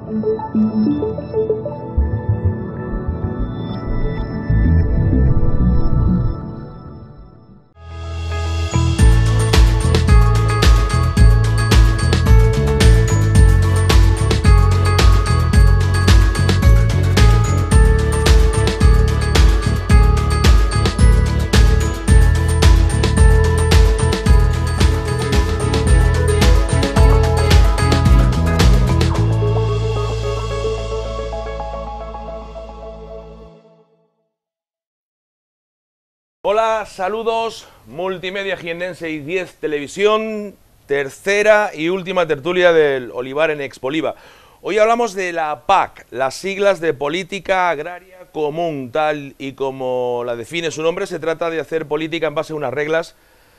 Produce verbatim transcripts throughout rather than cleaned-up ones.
Hola, saludos, Multimedia Jiennense y diez Televisión, tercera y última tertulia del Olivar en Expoliva. Hoy hablamos de la P A C, las siglas de Política Agraria Común, tal y como la define su nombre. Se trata de hacer política en base a unas reglas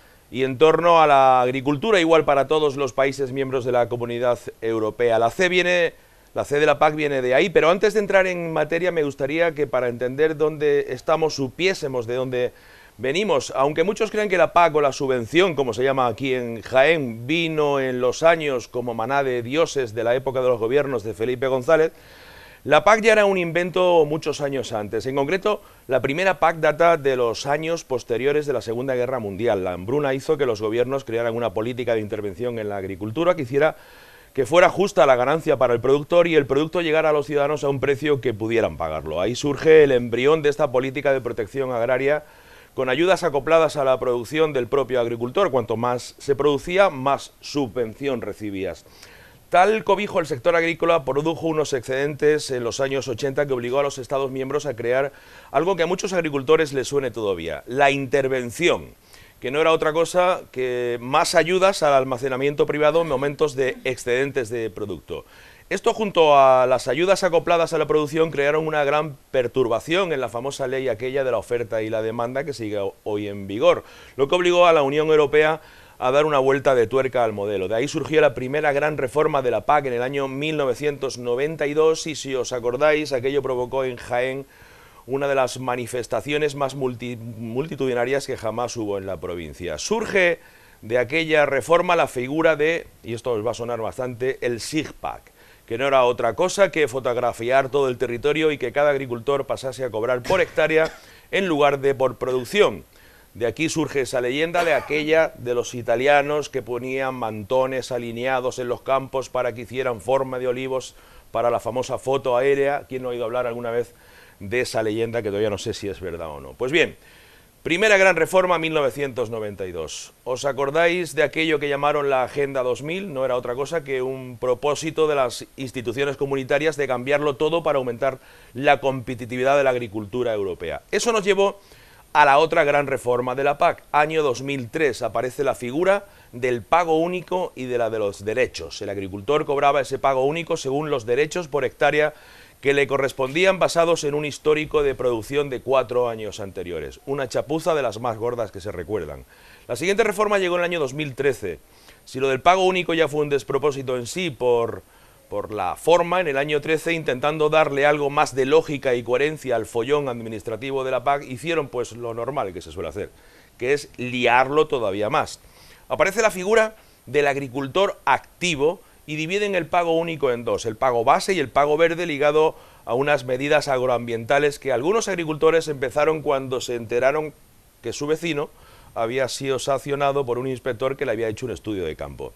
y en torno a la agricultura, igual para todos los países miembros de la Comunidad Europea. La C viene... La C de la P A C viene de ahí, pero antes de entrar en materia me gustaría que para entender dónde estamos supiésemos de dónde venimos. Aunque muchos crean que la P A C o la subvención, como se llama aquí en Jaén, vino en los años como maná de dioses de la época de los gobiernos de Felipe González, la P A C ya era un invento muchos años antes. En concreto, la primera P A C data de los años posteriores de la Segunda Guerra Mundial. La hambruna hizo que los gobiernos crearan una política de intervención en la agricultura que hiciera que fuera justa la ganancia para el productor y el producto llegara a los ciudadanos a un precio que pudieran pagarlo. Ahí surge el embrión de esta política de protección agraria con ayudas acopladas a la producción del propio agricultor. Cuanto más se producía, más subvención recibías. Tal cobijo el sector agrícola produjo unos excedentes en los años ochenta que obligó a los Estados miembros a crear algo que a muchos agricultores les suene todavía, la intervención, que no era otra cosa que más ayudas al almacenamiento privado en momentos de excedentes de producto. Esto, junto a las ayudas acopladas a la producción, crearon una gran perturbación en la famosa ley aquella de la oferta y la demanda que sigue hoy en vigor, lo que obligó a la Unión Europea a dar una vuelta de tuerca al modelo. De ahí surgió la primera gran reforma de la P A C en el año mil novecientos noventa y dos y, si os acordáis, aquello provocó en Jaén una de las manifestaciones más multi, multitudinarias que jamás hubo en la provincia. Surge de aquella reforma la figura de, y esto os va a sonar bastante, el SIGPAC, que no era otra cosa que fotografiar todo el territorio y que cada agricultor pasase a cobrar por hectárea en lugar de por producción. De aquí surge esa leyenda de aquella de los italianos que ponían mantones alineados en los campos para que hicieran forma de olivos para la famosa foto aérea. ¿Quién no ha oído hablar alguna vez de esa leyenda, que todavía no sé si es verdad o no? Pues bien, primera gran reforma, mil novecientos noventa y dos. ¿Os acordáis de aquello que llamaron la Agenda dos mil? No era otra cosa que un propósito de las instituciones comunitarias de cambiarlo todo para aumentar la competitividad de la agricultura europea. Eso nos llevó a la otra gran reforma de la P A C. Año dos mil tres aparece la figura del pago único y de la de los derechos. El agricultor cobraba ese pago único según los derechos por hectárea que le correspondían, basados en un histórico de producción de cuatro años anteriores. Una chapuza de las más gordas que se recuerdan. La siguiente reforma llegó en el año dos mil trece. Si lo del pago único ya fue un despropósito en sí por, por la forma, en el año trece, intentando darle algo más de lógica y coherencia al follón administrativo de la P A C, hicieron pues lo normal que se suele hacer, que es liarlo todavía más. Aparece la figura del agricultor activo y dividen el pago único en dos, el pago base y el pago verde, ligado a unas medidas agroambientales que algunos agricultores empezaron cuando se enteraron que su vecino había sido sancionado por un inspector que le había hecho un estudio de campo.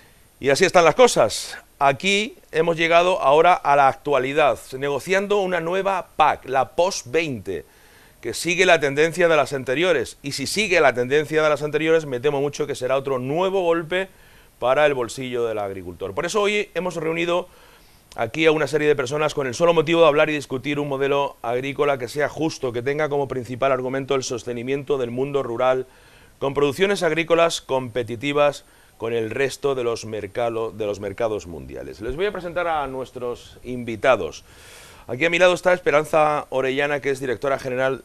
Y así están las cosas. Aquí hemos llegado ahora a la actualidad, negociando una nueva P A C, la post veinte, que sigue la tendencia de las anteriores. Y si sigue la tendencia de las anteriores, me temo mucho que será otro nuevo golpe para el bolsillo del agricultor. Por eso hoy hemos reunido aquí a una serie de personas con el solo motivo de hablar y discutir un modelo agrícola que sea justo, que tenga como principal argumento el sostenimiento del mundo rural, con producciones agrícolas competitivas con el resto de los, mercado, de los mercados mundiales. Les voy a presentar a nuestros invitados. Aquí a mi lado está Esperanza Orellana, que es directora general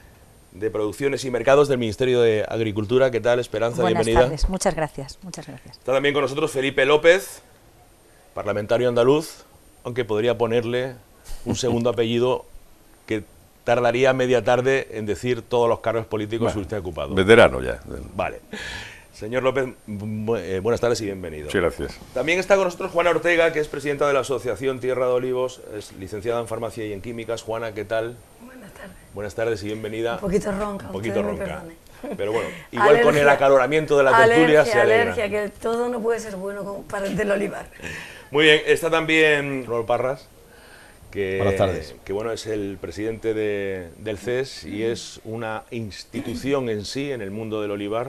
de Producciones y Mercados del Ministerio de Agricultura. ¿Qué tal, Esperanza? Buenas Bienvenida. tardes, muchas gracias, muchas gracias. Está también con nosotros Felipe López, parlamentario andaluz, aunque podría ponerle un segundo apellido que tardaría media tarde en decir todos los cargos políticos bueno, que usted ha ocupado. Veterano ya. Vale. Señor López, bu eh, buenas tardes y bienvenido. Sí, gracias. También está con nosotros Juana Ortega, que es presidenta de la Asociación Tierra de Olivos, es licenciada en Farmacia y en Químicas. Juana, ¿qué tal? Buenas tardes. Buenas tardes y bienvenida. Un poquito ronca, Un poquito ustedes me ronca. perdonen. Pero bueno, igual Alergia, con el acaloramiento de la tertulia alergia, se alegra. alergia, que todo no puede ser bueno con- para el del olivar. Muy bien, está también Rol Parras, que, Buenas tardes. que bueno, es el presidente de, del C E S y es una institución en sí en el mundo del olivar.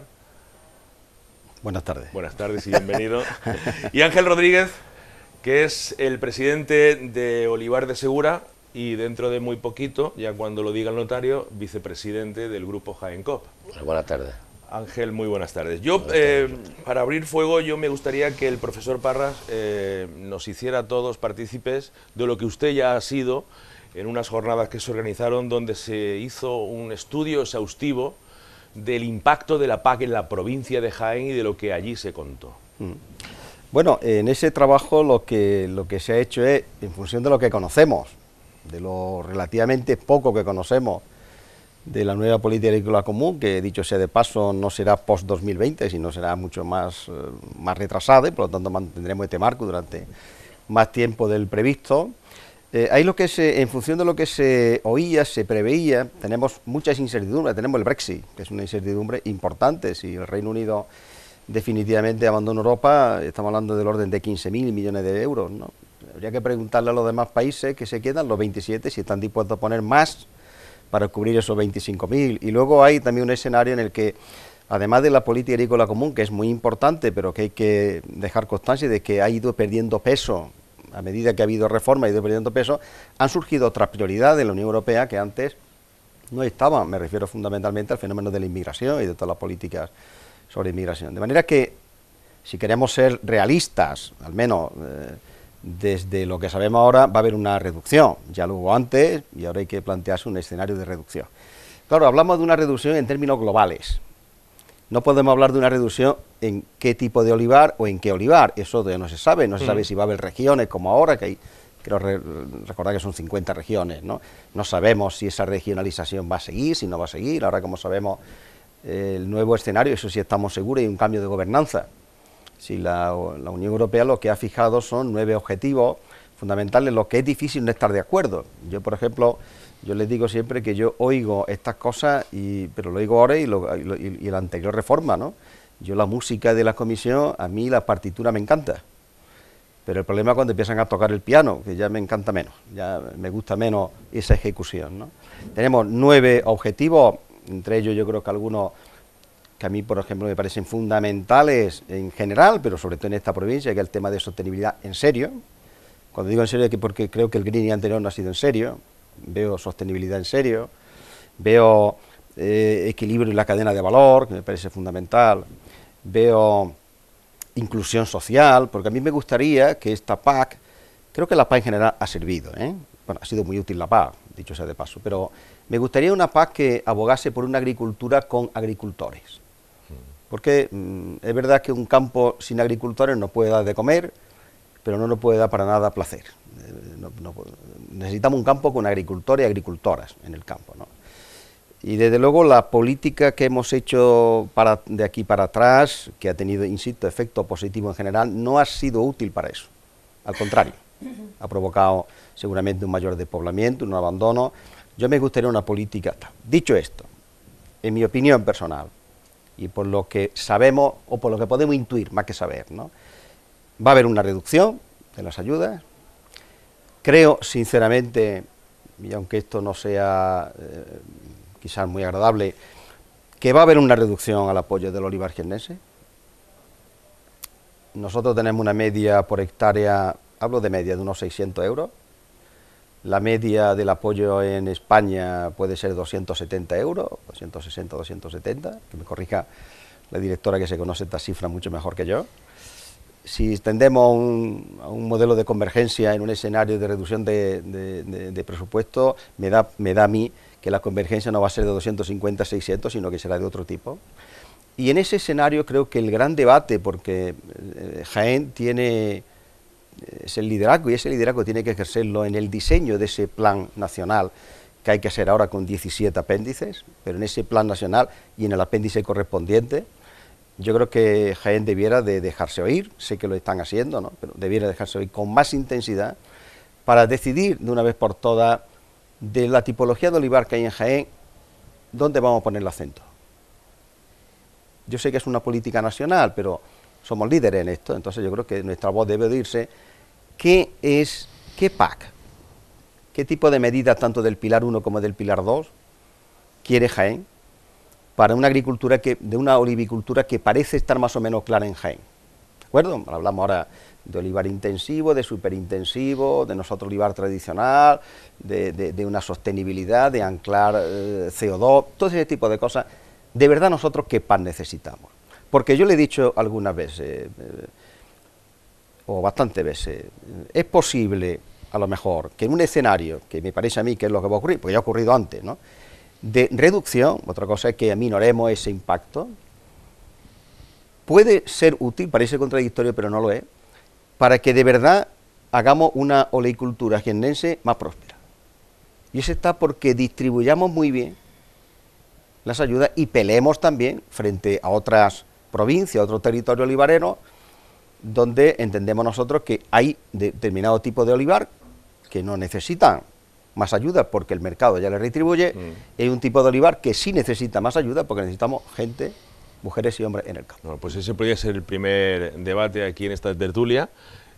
Buenas tardes. Buenas tardes y bienvenido. Y Ángel Rodríguez, que es el presidente de Olivar de Segura y dentro de muy poquito, ya cuando lo diga el notario, vicepresidente del grupo Jaén Cop. Buenas tardes. Ángel, muy buenas tardes. Yo, eh, para abrir fuego, yo me gustaría que el profesor Parras eh, nos hiciera a todos partícipes de lo que usted ya ha sido en unas jornadas que se organizaron donde se hizo un estudio exhaustivo del impacto de la P A C en la provincia de Jaén y de lo que allí se contó. Bueno, en ese trabajo lo que, lo que se ha hecho es, en función de lo que conocemos, de lo relativamente poco que conocemos de la nueva política agrícola común, que dicho sea de paso no será post dos mil veinte, sino será mucho más, eh, más retrasada, y por lo tanto mantendremos este marco durante más tiempo del previsto. Eh, ahí lo que se, en función de lo que se oía, se preveía, tenemos muchas incertidumbres. Tenemos el Brexit, que es una incertidumbre importante. Si el Reino Unido definitivamente abandona Europa, estamos hablando del orden de quince mil millones de euros, ¿no? Habría que preguntarle a los demás países que se quedan, los veintisiete, si están dispuestos a poner más para cubrir esos veinticinco mil. Y luego hay también un escenario en el que, además de la política agrícola común, que es muy importante, pero que hay que dejar constancia de que ha ido perdiendo peso a medida que ha habido reforma y ha ido perdiendo peso, han surgido otras prioridades en la Unión Europea que antes no estaban. Me refiero fundamentalmente al fenómeno de la inmigración y de todas las políticas sobre inmigración. De manera que, si queremos ser realistas, al menos eh, desde lo que sabemos ahora, va a haber una reducción. Ya lo hubo antes y ahora hay que plantearse un escenario de reducción. Claro, hablamos de una reducción en términos globales. No podemos hablar de una reducción en qué tipo de olivar o en qué olivar, eso todavía no se sabe, no se sabe si va a haber regiones como ahora, que hay, creo re, recordar que son cincuenta regiones, ¿no? No sabemos si esa regionalización va a seguir, si no va a seguir, ahora como sabemos eh, el nuevo escenario, eso sí estamos seguros, hay un cambio de gobernanza. Si la, la Unión Europea lo que ha fijado son nueve objetivos fundamentales, en los que es difícil no estar de acuerdo. Yo, por ejemplo, yo les digo siempre que yo oigo estas cosas, y, pero lo oigo ahora y, lo, y, lo, y la anterior reforma, ¿no? Yo la música de la comisión, a mí la partitura me encanta, pero el problema es cuando empiezan a tocar el piano, que ya me encanta menos, ya me gusta menos esa ejecución, ¿no? Tenemos nueve objetivos, entre ellos yo creo que algunos que a mí, por ejemplo, me parecen fundamentales en general, pero sobre todo en esta provincia, que es el tema de sostenibilidad en serio. Cuando digo en serio es que porque creo que el greening anterior no ha sido en serio. Veo sostenibilidad en serio, veo eh, equilibrio en la cadena de valor, que me parece fundamental, veo inclusión social, porque a mí me gustaría que esta P A C, creo que la P A C en general ha servido, ¿eh? Bueno, ha sido muy útil la P A C, dicho sea de paso, pero me gustaría una P A C que abogase por una agricultura con agricultores, porque mmm, es verdad que un campo sin agricultores no puede dar de comer, pero no nos puede dar para nada placer. No, no, necesitamos un campo con agricultores y agricultoras en el campo, ¿no? Y desde luego la política que hemos hecho para, de aquí para atrás, que ha tenido, insisto, efecto positivo en general, no ha sido útil para eso. Al contrario, ha provocado seguramente un mayor despoblamiento, un abandono. Yo me gustaría una política. Dicho esto, en mi opinión personal, y por lo que sabemos, o por lo que podemos intuir, más que saber, ¿no?, va a haber una reducción de las ayudas. Creo, sinceramente, y aunque esto no sea eh, quizás muy agradable, que va a haber una reducción al apoyo del olivar jiennense. Nosotros tenemos una media por hectárea, hablo de media, de unos seiscientos euros. La media del apoyo en España puede ser doscientos setenta euros, doscientos sesenta, doscientos setenta, que me corrija la directora que se conoce esta cifra mucho mejor que yo. Si tendemos a un, a un modelo de convergencia en un escenario de reducción de, de, de, de presupuesto, me da, me da a mí que la convergencia no va a ser de doscientos cincuenta a seiscientos, sino que será de otro tipo. Y en ese escenario creo que el gran debate, porque eh, Jaén tiene, es el liderazgo, y ese liderazgo tiene que ejercerlo en el diseño de ese plan nacional, que hay que hacer ahora con diecisiete apéndices, pero en ese plan nacional y en el apéndice correspondiente, Yo creo que Jaén debiera de dejarse oír, sé que lo están haciendo, ¿no?, pero debiera dejarse oír con más intensidad para decidir de una vez por todas de la tipología de olivar que hay en Jaén, dónde vamos a poner el acento. Yo sé que es una política nacional, pero somos líderes en esto, entonces yo creo que nuestra voz debe oírse. ¿Qué es, qué P A C, qué tipo de medidas tanto del Pilar uno como del Pilar dos quiere Jaén para una agricultura, que, de una olivicultura que parece estar más o menos clara en Jaén? ¿De acuerdo? Hablamos ahora de olivar intensivo, de superintensivo, de nosotros olivar tradicional, de, de, de una sostenibilidad, de anclar eh, C O dos, todo ese tipo de cosas. De verdad nosotros qué P A C necesitamos. Porque yo le he dicho algunas veces, eh, eh, o bastantes veces, es posible, a lo mejor, que en un escenario, que me parece a mí que es lo que va a ocurrir, porque ya ha ocurrido antes, ¿no?, de reducción, otra cosa es que aminoremos ese impacto, puede ser útil, parece contradictorio, pero no lo es, para que de verdad hagamos una oleicultura jiennense más próspera. Y eso está porque distribuyamos muy bien las ayudas y peleemos también frente a otras provincias, a otros territorios olivareros, donde entendemos nosotros que hay determinado tipo de olivar que no necesitan más ayuda porque el mercado ya le retribuye, mm. y hay un tipo de olivar que sí necesita más ayuda porque necesitamos gente, mujeres y hombres en el campo. Bueno, pues ese podría ser el primer debate aquí en esta tertulia.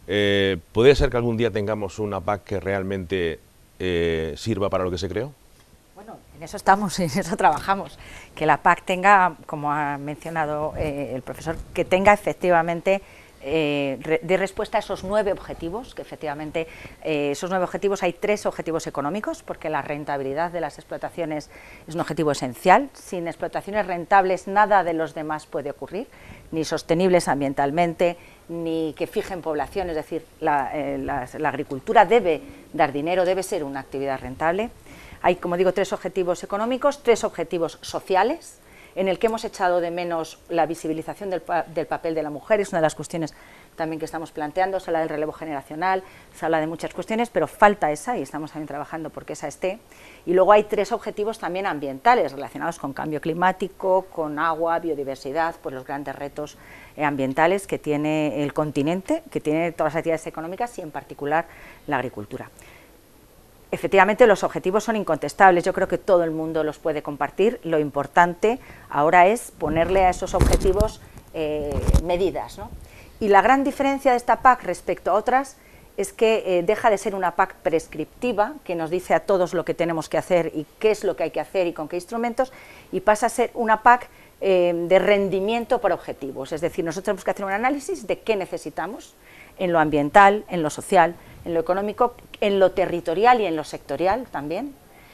Eh, ¿Podría ser que algún día tengamos una P A C que realmente eh, sirva para lo que se creó? Bueno, en eso estamos, en eso trabajamos. Que la P A C tenga, como ha mencionado eh, el profesor, que tenga efectivamente Eh, re, de respuesta a esos nueve objetivos, que efectivamente eh, esos nueve objetivos, hay tres objetivos económicos, porque la rentabilidad de las explotaciones es un objetivo esencial. Sin explotaciones rentables nada de los demás puede ocurrir, ni sostenibles ambientalmente, ni que fijen población, es decir, la, eh, la, la agricultura debe dar dinero, debe ser una actividad rentable. Hay, como digo, tres objetivos económicos, tres objetivos sociales, en el que hemos echado de menos la visibilización del, pa del papel de la mujer. Es una de las cuestiones también que estamos planteando. Se habla del relevo generacional, se habla de muchas cuestiones, pero falta esa y estamos también trabajando porque esa esté. Y luego hay tres objetivos también ambientales relacionados con cambio climático, con agua, biodiversidad, pues los grandes retos eh, ambientales que tiene el continente, que tiene todas las actividades económicas y en particular la agricultura. Efectivamente, los objetivos son incontestables, yo creo que todo el mundo los puede compartir. Lo importante ahora es ponerle a esos objetivos eh, medidas, ¿no? Y la gran diferencia de esta P A C respecto a otras es que eh, deja de ser una P A C prescriptiva, que nos dice a todos lo que tenemos que hacer y qué es lo que hay que hacer y con qué instrumentos, y pasa a ser una P A C eh, de rendimiento por objetivos. Es decir, nosotros tenemos que hacer un análisis de qué necesitamos en lo ambiental, en lo social, en lo económico, en lo territorial y en lo sectorial también,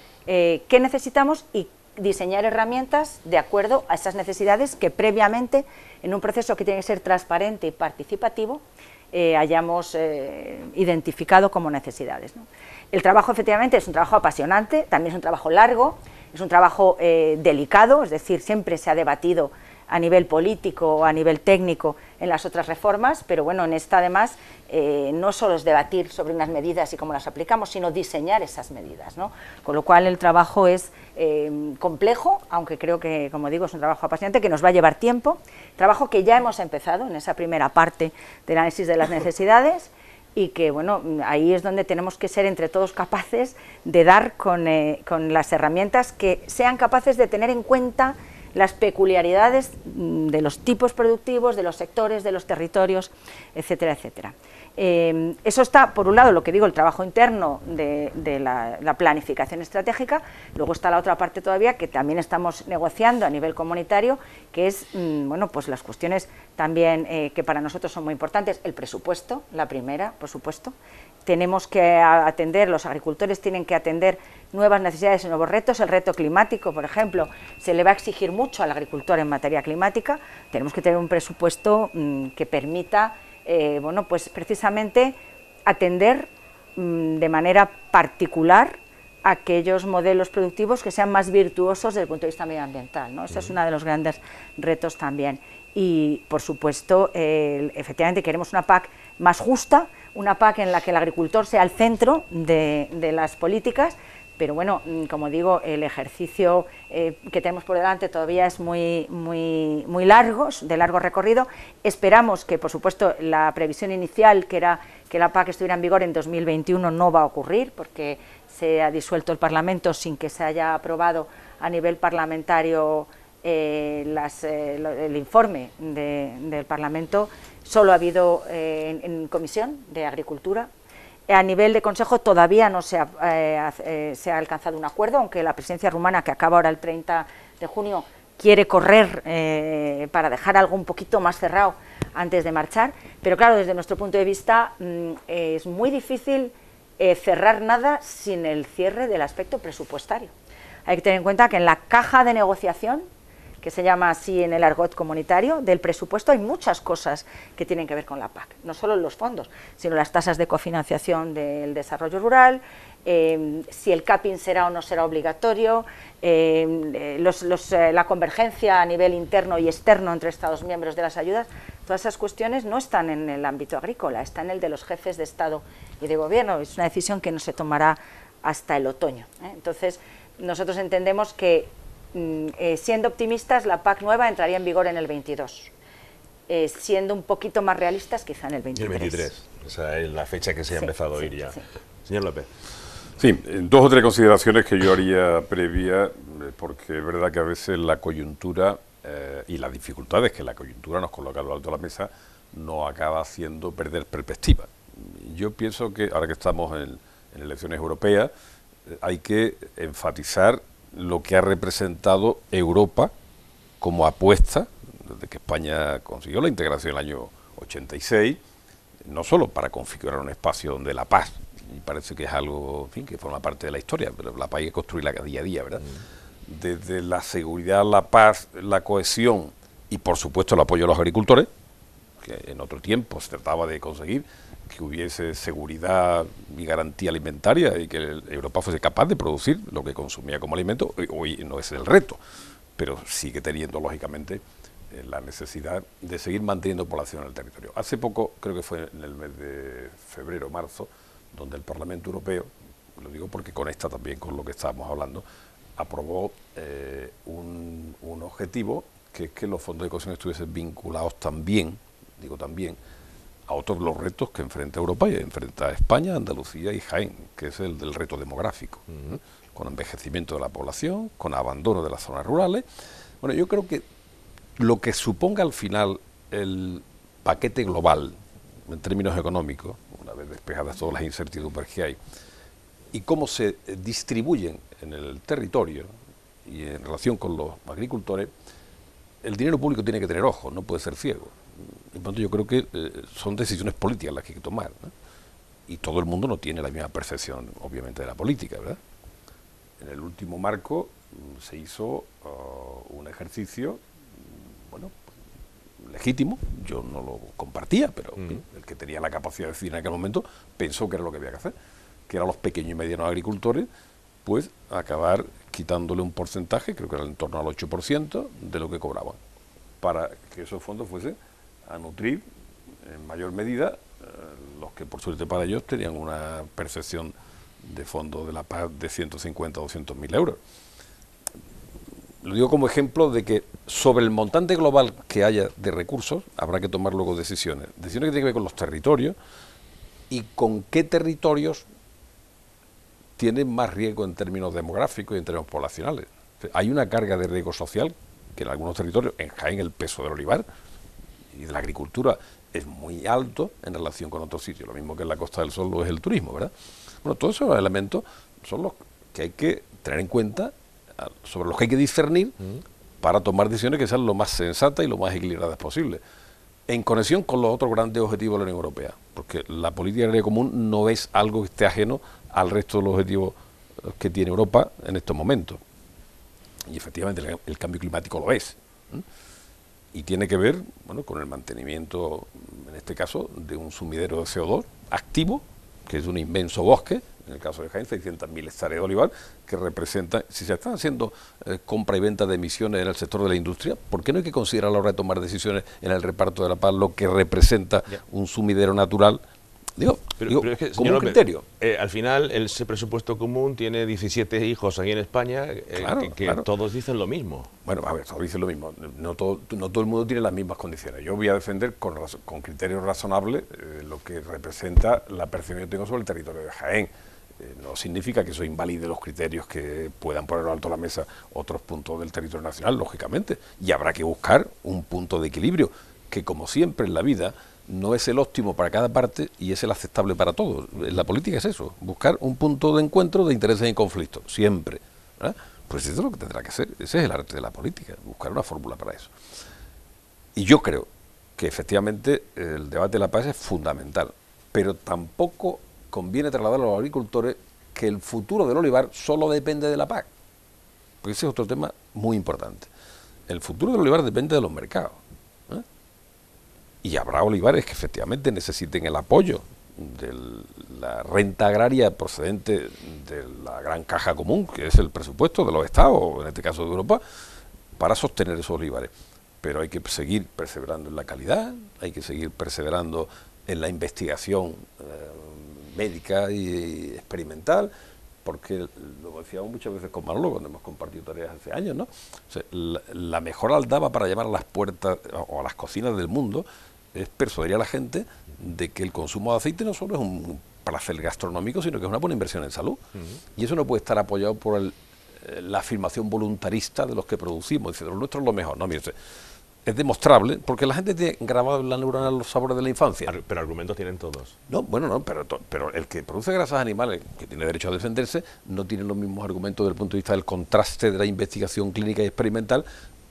eh, qué necesitamos y diseñar herramientas de acuerdo a esas necesidades que previamente, en un proceso que tiene que ser transparente y participativo, eh, hayamos eh, identificado como necesidades, ¿no? El trabajo efectivamente es un trabajo apasionante, también es un trabajo largo, es un trabajo eh, delicado, es decir, siempre se ha debatido a nivel político o a nivel técnico en las otras reformas, pero bueno, en esta además eh, no solo es debatir sobre unas medidas y cómo las aplicamos, sino diseñar esas medidas, ¿no? Con lo cual el trabajo es eh, complejo, aunque creo que, como digo, es un trabajo apasionante que nos va a llevar tiempo, trabajo que ya hemos empezado en esa primera parte del análisis de las necesidades y que, bueno, ahí es donde tenemos que ser entre todos capaces de dar con, eh, con las herramientas que sean capaces de tener en cuenta las peculiaridades de los tipos productivos, de los sectores, de los territorios, etcétera, etcétera. Eh, eso está, por un lado, lo que digo, el trabajo interno de, de la, la planificación estratégica, luego está la otra parte todavía que también estamos negociando a nivel comunitario, que es, mmm, bueno, pues las cuestiones también eh, que para nosotros son muy importantes, el presupuesto, la primera, por supuesto. Tenemos que atender, los agricultores tienen que atender nuevas necesidades y nuevos retos. El reto climático, por ejemplo, se le va a exigir mucho al agricultor en materia climática. Tenemos que tener un presupuesto mmm, que permita, eh, bueno, pues precisamente atender mmm, de manera particular aquellos modelos productivos que sean más virtuosos desde el punto de vista medioambiental, ¿no? Ese es uno de los grandes retos también. Y, por supuesto, eh, efectivamente queremos una P A C más justa, una P A C en la que el agricultor sea el centro de, de las políticas, pero bueno, como digo, el ejercicio eh, que tenemos por delante todavía es muy, muy, muy largo, de largo recorrido. Esperamos que, por supuesto, la previsión inicial, que era que la P A C estuviera en vigor en dos mil veintiuno, no va a ocurrir, porque se ha disuelto el Parlamento sin que se haya aprobado a nivel parlamentario eh, las, eh, el informe de, del Parlamento. Solo ha habido eh, en, en Comisión de Agricultura. A nivel de Consejo todavía no se ha, eh, eh, se ha alcanzado un acuerdo, aunque la presidencia rumana, que acaba ahora el treinta de junio, quiere correr eh, para dejar algo un poquito más cerrado antes de marchar, pero claro, desde nuestro punto de vista mmm, es muy difícil eh, cerrar nada sin el cierre del aspecto presupuestario. Hay que tener en cuenta que en la caja de negociación, que se llama así en el argot comunitario, del presupuesto hay muchas cosas que tienen que ver con la P A C, no solo los fondos, sino las tasas de cofinanciación del desarrollo rural, eh, si el capping será o no será obligatorio, eh, los, los, eh, la convergencia a nivel interno y externo entre Estados miembros de las ayudas. Todas esas cuestiones no están en el ámbito agrícola, está en el de los jefes de Estado y de Gobierno. Es una decisión que no se tomará hasta el otoño, ¿eh? Entonces, nosotros entendemos que Eh, siendo optimistas, la P A C nueva entraría en vigor en el veintidós, eh, siendo un poquito más realistas, quizá en el veintitrés. El veintitrés, esa es la fecha que se ha sí, empezado sí, a oír ya. Sí. Señor López. Sí, dos o tres consideraciones que yo haría previa, porque es verdad que a veces la coyuntura eh, y las dificultades que la coyuntura nos coloca a lo alto de la mesa nos acaba haciendo perder perspectiva. Yo pienso que ahora que estamos en, en elecciones europeas, eh, hay que enfatizar lo que ha representado Europa como apuesta, desde que España consiguió la integración en el año ochenta y seis, no solo para configurar un espacio donde la paz, y parece que es algo, en fin, que forma parte de la historia, pero la paz hay que construirla día a día, ¿verdad? Mm. Desde la seguridad, la paz, la cohesión y, por supuesto, el apoyo a los agricultores, que en otro tiempo se trataba de conseguir que hubiese seguridad y garantía alimentaria y que Europa fuese capaz de producir lo que consumía como alimento. Hoy no es el reto, pero sigue teniendo, lógicamente, eh, la necesidad de seguir manteniendo población en el territorio. Hace poco, creo que fue en el mes de febrero o marzo, donde el Parlamento Europeo, lo digo porque conecta también con lo que estábamos hablando, aprobó eh, un, un objetivo, que es que los fondos de cohesión estuviesen vinculados también, digo también, a otros los retos que enfrenta Europa y enfrenta España, Andalucía y Jaén, que es el del reto demográfico, uh-huh. con envejecimiento de la población, con abandono de las zonas rurales. Bueno, yo creo que lo que suponga al final el paquete global, en términos económicos, una vez despejadas todas las incertidumbres que hay, y cómo se distribuyen en el territorio y en relación con los agricultores, el dinero público tiene que tener ojo, no puede ser ciego. Y por tanto yo creo que eh, son decisiones políticas las que hay que tomar, ¿no? Y todo el mundo no tiene la misma percepción, obviamente, de la política, ¿verdad? En el último marco mm, se hizo uh, un ejercicio, mm, bueno, legítimo, yo no lo compartía, pero mm. ¿sí? el que tenía la capacidad de decidir en aquel momento pensó que era lo que había que hacer, que eran los pequeños y medianos agricultores, pues acabar quitándole un porcentaje, creo que era en torno al ocho por ciento de lo que cobraban, para que esos fondos fuesen a nutrir en mayor medida eh, los que por suerte para ellos tenían una percepción de fondo de la paz de ciento cincuenta o doscientos mil euros. Lo digo como ejemplo de que sobre el montante global que haya de recursos habrá que tomar luego decisiones, decisiones que tienen que ver con los territorios y con qué territorios tienen más riesgo en términos demográficos y en términos poblacionales. Hay una carga de riesgo social que en algunos territorios, en Jaén el peso del olivar y de la agricultura es muy alto en relación con otros sitios, lo mismo que en la Costa del Sol lo es el turismo, ¿verdad? Bueno, todos esos elementos son los que hay que tener en cuenta, sobre los que hay que discernir mm. para tomar decisiones que sean lo más sensatas y lo más equilibradas posible, en conexión con los otros grandes objetivos de la Unión Europea, porque la política agraria común no es algo que esté ajeno al resto de los objetivos que tiene Europa en estos momentos. Y efectivamente el, el cambio climático lo es. ¿eh? Y tiene que ver, bueno, con el mantenimiento, en este caso, de un sumidero de C O dos activo, que es un inmenso bosque, en el caso de Jaén, seiscientas mil hectáreas de olivar, que representa, si se están haciendo eh, compra y venta de emisiones en el sector de la industria, ¿por qué no hay que considerar a la hora de tomar decisiones en el reparto de la paz lo que representa yeah. un sumidero natural Digo, Pero, digo pero es que, como señor un López, criterio. eh, al final, ese presupuesto común tiene diecisiete hijos aquí en España, eh, Claro, que, que claro. todos dicen lo mismo. Bueno, a ver, todos dicen lo mismo. No todo, no todo el mundo tiene las mismas condiciones. Yo voy a defender con, raz- con criterios razonables eh, lo que representa la percepción que yo tengo sobre el territorio de Jaén. Eh, no significa que eso invalide los criterios que puedan poner alto a la mesa otros puntos del territorio nacional, lógicamente. Y habrá que buscar un punto de equilibrio, que como siempre en la vida, no es el óptimo para cada parte y es el aceptable para todos. La política es eso, buscar un punto de encuentro de intereses en conflicto, siempre, ¿verdad? Pues eso es lo que tendrá que ser, ese es el arte de la política, buscar una fórmula para eso. Y yo creo que efectivamente el debate de la paz es fundamental, pero tampoco conviene trasladar a los agricultores que el futuro del olivar solo depende de la P A C, porque ese es otro tema muy importante. El futuro del olivar depende de los mercados, ¿eh? Y habrá olivares que efectivamente necesiten el apoyo de la renta agraria procedente de la gran caja común, que es el presupuesto de los estados, en este caso de Europa, para sostener esos olivares. Pero hay que seguir perseverando en la calidad, hay que seguir perseverando en la investigación eh, médica y experimental, porque lo decíamos muchas veces con Manolo cuando hemos compartido tareas hace años, ¿no? O sea, la, la mejor aldaba para llamar a las puertas o a las cocinas del mundo es persuadir a la gente de que el consumo de aceite no solo es un placer gastronómico, sino que es una buena inversión en salud. Uh-huh. Y eso no puede estar apoyado por el, eh, la afirmación voluntarista de los que producimos. Dice, lo nuestro es lo mejor. No, mire usted, es demostrable, porque la gente tiene grabado en la neurona los sabores de la infancia. Ar- pero argumentos tienen todos. No, bueno, no, pero, pero el que produce grasas animales, que tiene derecho a defenderse, no tiene los mismos argumentos desde el punto de vista del contraste de la investigación clínica y experimental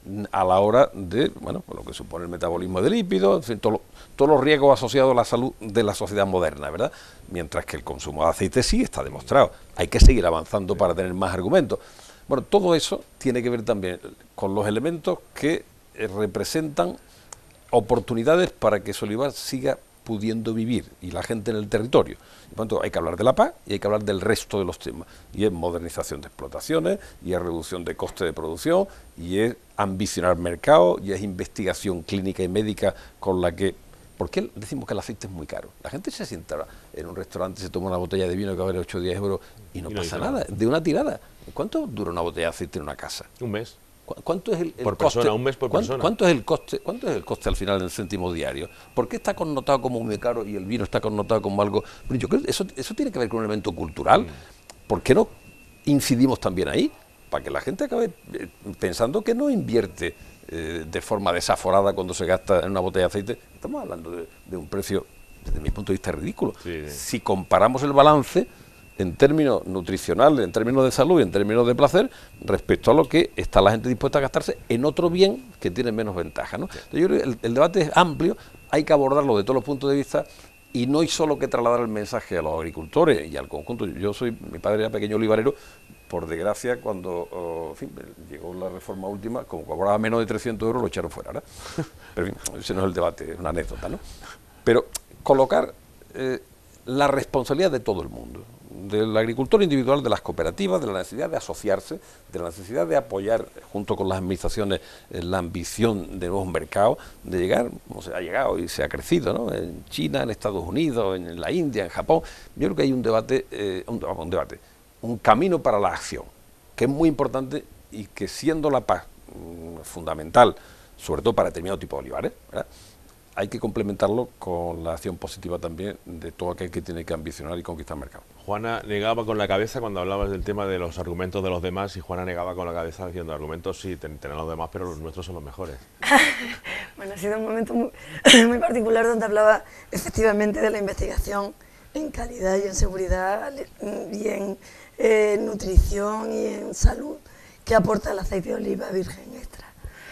a la hora de, bueno, lo que supone el metabolismo de lípidos, en fin, todo lo, todos los riesgos asociados a la salud de la sociedad moderna, ¿verdad? Mientras que el consumo de aceite sí está demostrado. Hay que seguir avanzando para tener más argumentos. Bueno, todo eso tiene que ver también con los elementos que eh, representan oportunidades para que Solivar siga pudiendo vivir y la gente en el territorio. Por lo tanto, hay que hablar de la paz y hay que hablar del resto de los temas. Y es modernización de explotaciones, y es reducción de coste de producción, y es ambicionar mercado, y es investigación clínica y médica con la que... ¿Por qué decimos que el aceite es muy caro? La gente se sienta en un restaurante, se toma una botella de vino que vale ocho o diez euros y no, y no pasa nada, nada, de una tirada. ¿Cuánto dura una botella de aceite en una casa? Un mes. ¿Cuánto es el, el por coste? persona, un mes por ¿Cuánto, persona. ¿Cuánto es el coste? ¿Cuánto es el coste al final del céntimo diario? ¿Por qué está connotado como muy caro y el vino está connotado como algo? Pero yo creo que eso, eso tiene que ver con un elemento cultural. Mm. ¿Por qué no incidimos también ahí? Para que la gente acabe eh, pensando que no invierte eh, de forma desaforada cuando se gasta en una botella de aceite. Estamos hablando de, de un precio, desde mi punto de vista, ridículo. Sí, sí. Si comparamos el balance en términos nutricionales, en términos de salud y en términos de placer, respecto a lo que está la gente dispuesta a gastarse en otro bien que tiene menos ventaja, ¿no? Entonces, yo creo que el, el debate es amplio, hay que abordarlo de todos los puntos de vista y no hay solo que trasladar el mensaje a los agricultores y al conjunto. Yo soy, mi padre era pequeño olivarero, por desgracia, cuando oh, en fin, llegó la reforma última, como cobraba menos de trescientos euros, lo echaron fuera, ¿verdad? Pero en fin, ese no es el debate, es una anécdota, ¿no? Pero colocar eh, la responsabilidad de todo el mundo, del agricultor individual, de las cooperativas, de la necesidad de asociarse, de la necesidad de apoyar junto con las administraciones eh, la ambición de nuevos mercados, de llegar, como se ha llegado y se ha crecido, ¿no? En China, en Estados Unidos, en la India, en Japón. Yo creo que hay un debate, eh, un, un debate, un camino para la acción, que es muy importante y que siendo la paz mmm, fundamental, sobre todo para determinado tipo de olivares, ¿verdad?, hay que complementarlo con la acción positiva también de todo aquel que tiene que ambicionar y conquistar mercado. Juana negaba con la cabeza cuando hablabas del tema de los argumentos de los demás, y Juana negaba con la cabeza diciendo argumentos sí, ten, tienen los demás, pero los nuestros son los mejores. Bueno, ha sido un momento muy, muy particular donde hablaba efectivamente de la investigación en calidad y en seguridad y en eh, nutrición y en salud que aporta el aceite de oliva virgen extra.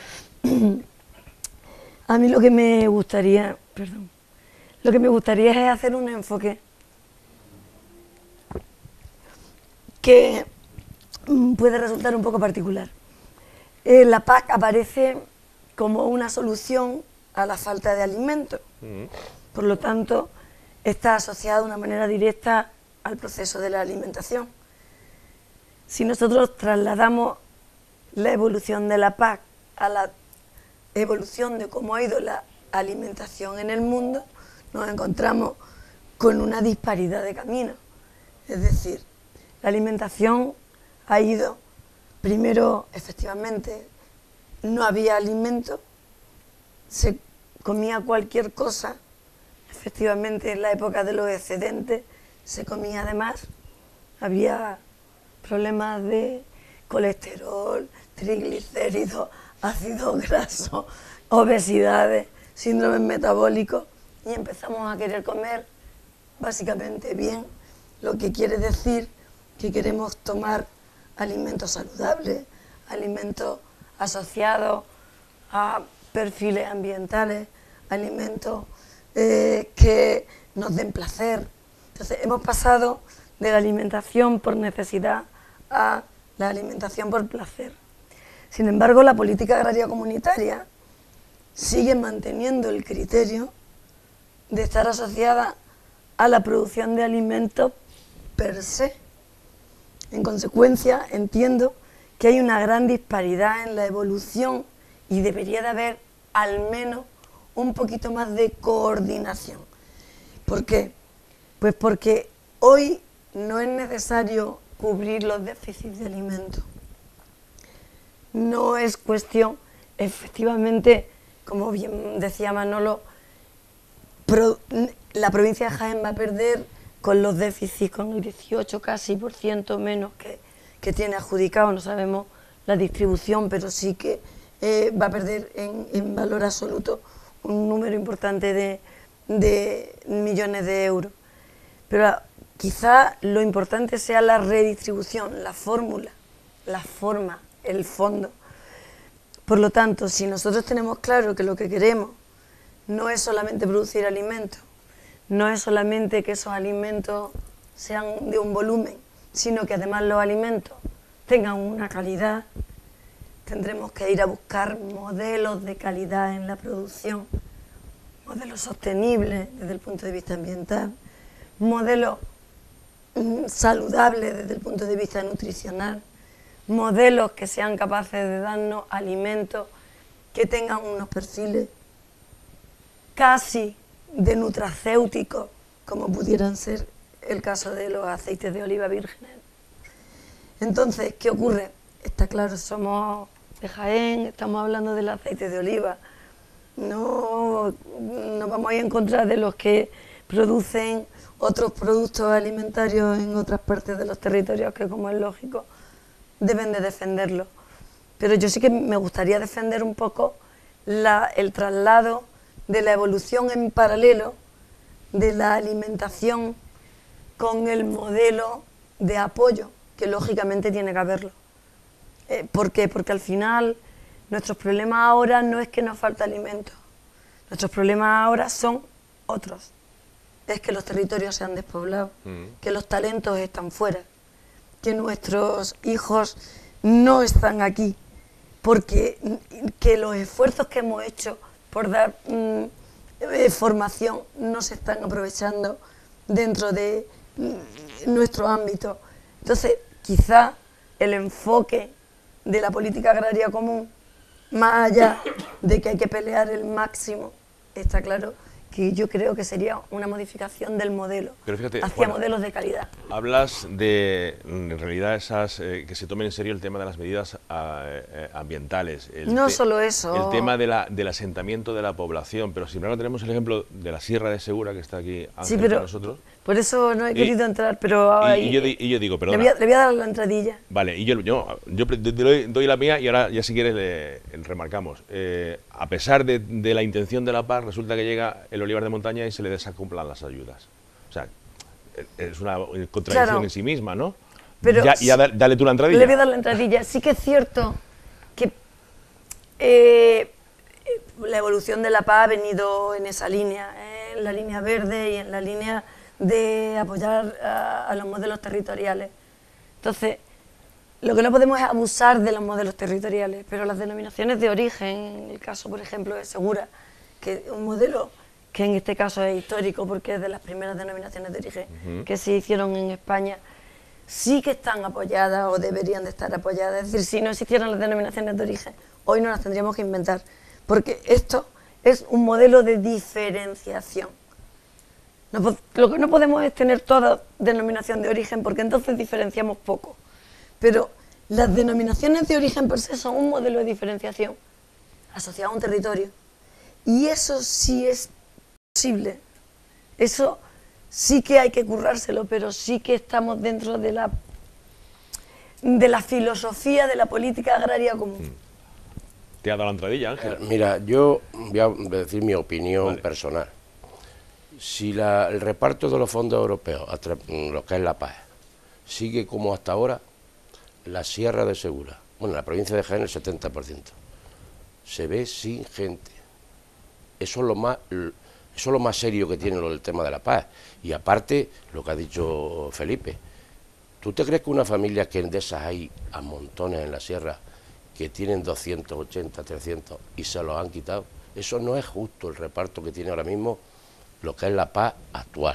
A mí lo que me gustaría, perdón, lo que me gustaría es hacer un enfoque que puede resultar un poco particular. Eh, la P A C aparece como una solución a la falta de alimentos, por lo tanto está asociada de una manera directa al proceso de la alimentación. Si nosotros trasladamos la evolución de la P A C a la evolución de cómo ha ido la alimentación en el mundo, nos encontramos con una disparidad de caminos. Es decir, la alimentación ha ido, primero, efectivamente, no había alimento, se comía cualquier cosa, efectivamente en la época de los excedentes se comía además, había problemas de colesterol, triglicéridos, ácidos grasos, obesidades, síndromes metabólicos, y empezamos a querer comer básicamente bien, lo que quiere decir que queremos tomar alimentos saludables, alimentos asociados a perfiles ambientales, alimentos eh, que nos den placer. Entonces hemos pasado de la alimentación por necesidad a la alimentación por placer. Sin embargo, la política agraria comunitaria sigue manteniendo el criterio de estar asociada a la producción de alimentos per se. En consecuencia, entiendo que hay una gran disparidad en la evolución y debería de haber al menos un poquito más de coordinación. ¿Por qué? Pues porque hoy no es necesario cubrir los déficits de alimentos. No es cuestión, efectivamente, como bien decía Manolo, pro, la provincia de Jaén va a perder con los déficits, con el dieciocho casi por ciento menos que, que tiene adjudicado, no sabemos la distribución, pero sí que eh, va a perder en, en valor absoluto un número importante de, de millones de euros. Pero quizá lo importante sea la redistribución, la fórmula, la forma, el fondo. Por lo tanto, si nosotros tenemos claro que lo que queremos no es solamente producir alimentos, no es solamente que esos alimentos sean de un volumen, sino que además los alimentos tengan una calidad, tendremos que ir a buscar modelos de calidad en la producción, modelos sostenibles desde el punto de vista ambiental, modelos mm, saludables desde el punto de vista nutricional, modelos que sean capaces de darnos alimentos que tengan unos perfiles casi de nutracéuticos, como pudieran ser el caso de los aceites de oliva vírgenes. Entonces, ¿qué ocurre? Está claro, somos de Jaén, estamos hablando del aceite de oliva. No nos vamos a ir en contra de los que producen otros productos alimentarios en otras partes de los territorios que, como es lógico, deben de defenderlo. Pero yo sí que me gustaría defender un poco la, el traslado de la evolución en paralelo de la alimentación con el modelo de apoyo, que lógicamente tiene que haberlo. Eh, ¿Por qué? Porque al final nuestros problemas ahora no es que nos falta alimento, nuestros problemas ahora son otros. Es que los territorios se han despoblado, mm. que los talentos están fuera, que nuestros hijos no están aquí, porque que los esfuerzos que hemos hecho por dar mm, eh, formación no se están aprovechando dentro de mm, nuestro ámbito. Entonces, quizá el enfoque de la política agraria común, más allá de que hay que pelear el máximo, está claro que yo creo que sería una modificación del modelo, pero fíjate, hacia Juana, modelos de calidad. Hablas de, en realidad, esas eh, que se tomen en serio el tema de las medidas eh, ambientales. El no solo eso. El tema de la, del asentamiento de la población, pero sin embargo tenemos el ejemplo de la Sierra de Segura, que está aquí Ángel sí, pero con nosotros. Por eso no he querido y, entrar, pero... Y, y, yo, y yo digo, perdona. Le voy, a, le voy a dar la entradilla. Vale, y yo, yo, yo doy, doy la mía y ahora ya si quieres le, le remarcamos. Eh, a pesar de, de la intención de la P A C, resulta que llega el olivar de montaña y se le desacomplan las ayudas. O sea, es una contradicción claro, en sí misma, ¿no? Pero ya, ya dale tú la entradilla. Le voy a dar la entradilla. Sí que es cierto que eh, la evolución de la P A C ha venido en esa línea, eh, en la línea verde y en la línea de apoyar a, a los modelos territoriales. Entonces, lo que no podemos es abusar de los modelos territoriales, pero las denominaciones de origen, en el caso, por ejemplo, de Segura, que es un modelo que en este caso es histórico porque es de las primeras denominaciones de origen uh-huh. que se hicieron en España, sí que están apoyadas o deberían de estar apoyadas. Es decir, si no existieran las denominaciones de origen, hoy no las tendríamos que inventar, porque esto es un modelo de diferenciación. No, lo que no podemos es tener toda denominación de origen, porque entonces diferenciamos poco. Pero las denominaciones de origen per se son un modelo de diferenciación asociado a un territorio. Y eso sí es posible. Eso sí que hay que currárselo, pero sí que estamos dentro de la, de la filosofía de la política agraria común. Te ha dado la entradilla, Ángel. Mira, yo voy a decir mi opinión vale. personal. Si la, el reparto de los fondos europeos, lo que es la paz, sigue como hasta ahora, la Sierra de Segura, bueno, la provincia de Jaén el setenta por ciento, se ve sin gente. Eso es lo más, eso es lo más serio que tiene lo del tema de la paz. Y aparte, lo que ha dicho Felipe, ¿tú te crees que una familia que de esas hay a montones en la sierra, que tienen doscientos ochenta, trescientos y se los han quitado? Eso no es justo el reparto que tiene ahora mismo lo que es la paz actual.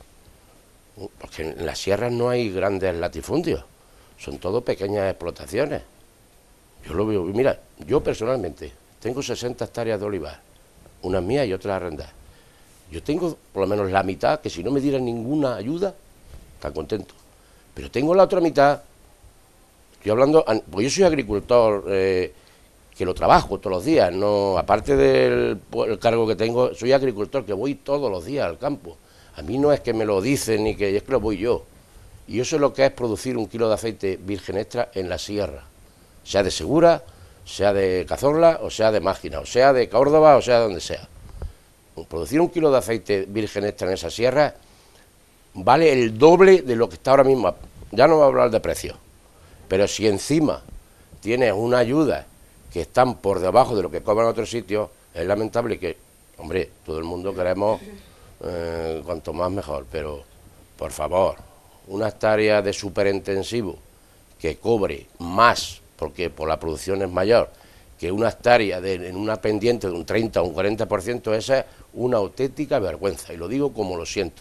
Porque en las sierras no hay grandes latifundios, son todo pequeñas explotaciones. Yo lo veo, mira, yo personalmente tengo sesenta hectáreas de olivar, unas mías y otras arrendadas. Yo tengo por lo menos la mitad, que si no me dieran ninguna ayuda, tan contento. Pero tengo la otra mitad, estoy hablando, pues yo soy agricultor, eh, que lo trabajo todos los días, no, aparte del el cargo que tengo, soy agricultor que voy todos los días al campo. A mí no es que me lo dicen ni que es que lo voy yo. Y eso es lo que es producir un kilo de aceite virgen extra en la sierra, sea de Segura, sea de Cazorla, o sea de Mágina, o sea de Córdoba, o sea de donde sea. Producir un kilo de aceite virgen extra en esa sierra vale el doble de lo que está ahora mismo. Ya no voy a hablar de precio, pero si encima tienes una ayuda que están por debajo de lo que cobran en otros sitios, es lamentable que, hombre, todo el mundo queremos eh, cuanto más mejor, pero por favor, una hectárea de superintensivo que cobre más, porque por la producción es mayor, que una hectárea de, en una pendiente de un treinta o un cuarenta por ciento, esa es una auténtica vergüenza, y lo digo como lo siento.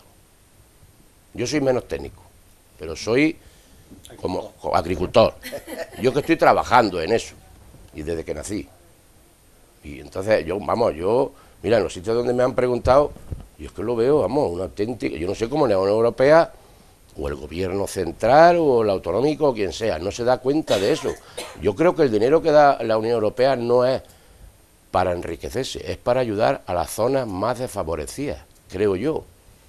Yo soy menos técnico, pero soy como, como agricultor. Yo que estoy trabajando en eso, y desde que nací. Y entonces yo, vamos, yo, mira, en los sitios donde me han preguntado, yo es que lo veo, vamos, una auténtica, yo no sé cómo la Unión Europea, o el gobierno central, o el autonómico, o quien sea, no se da cuenta de eso. Yo creo que el dinero que da la Unión Europea no es para enriquecerse, es para ayudar a las zonas más desfavorecidas, creo yo.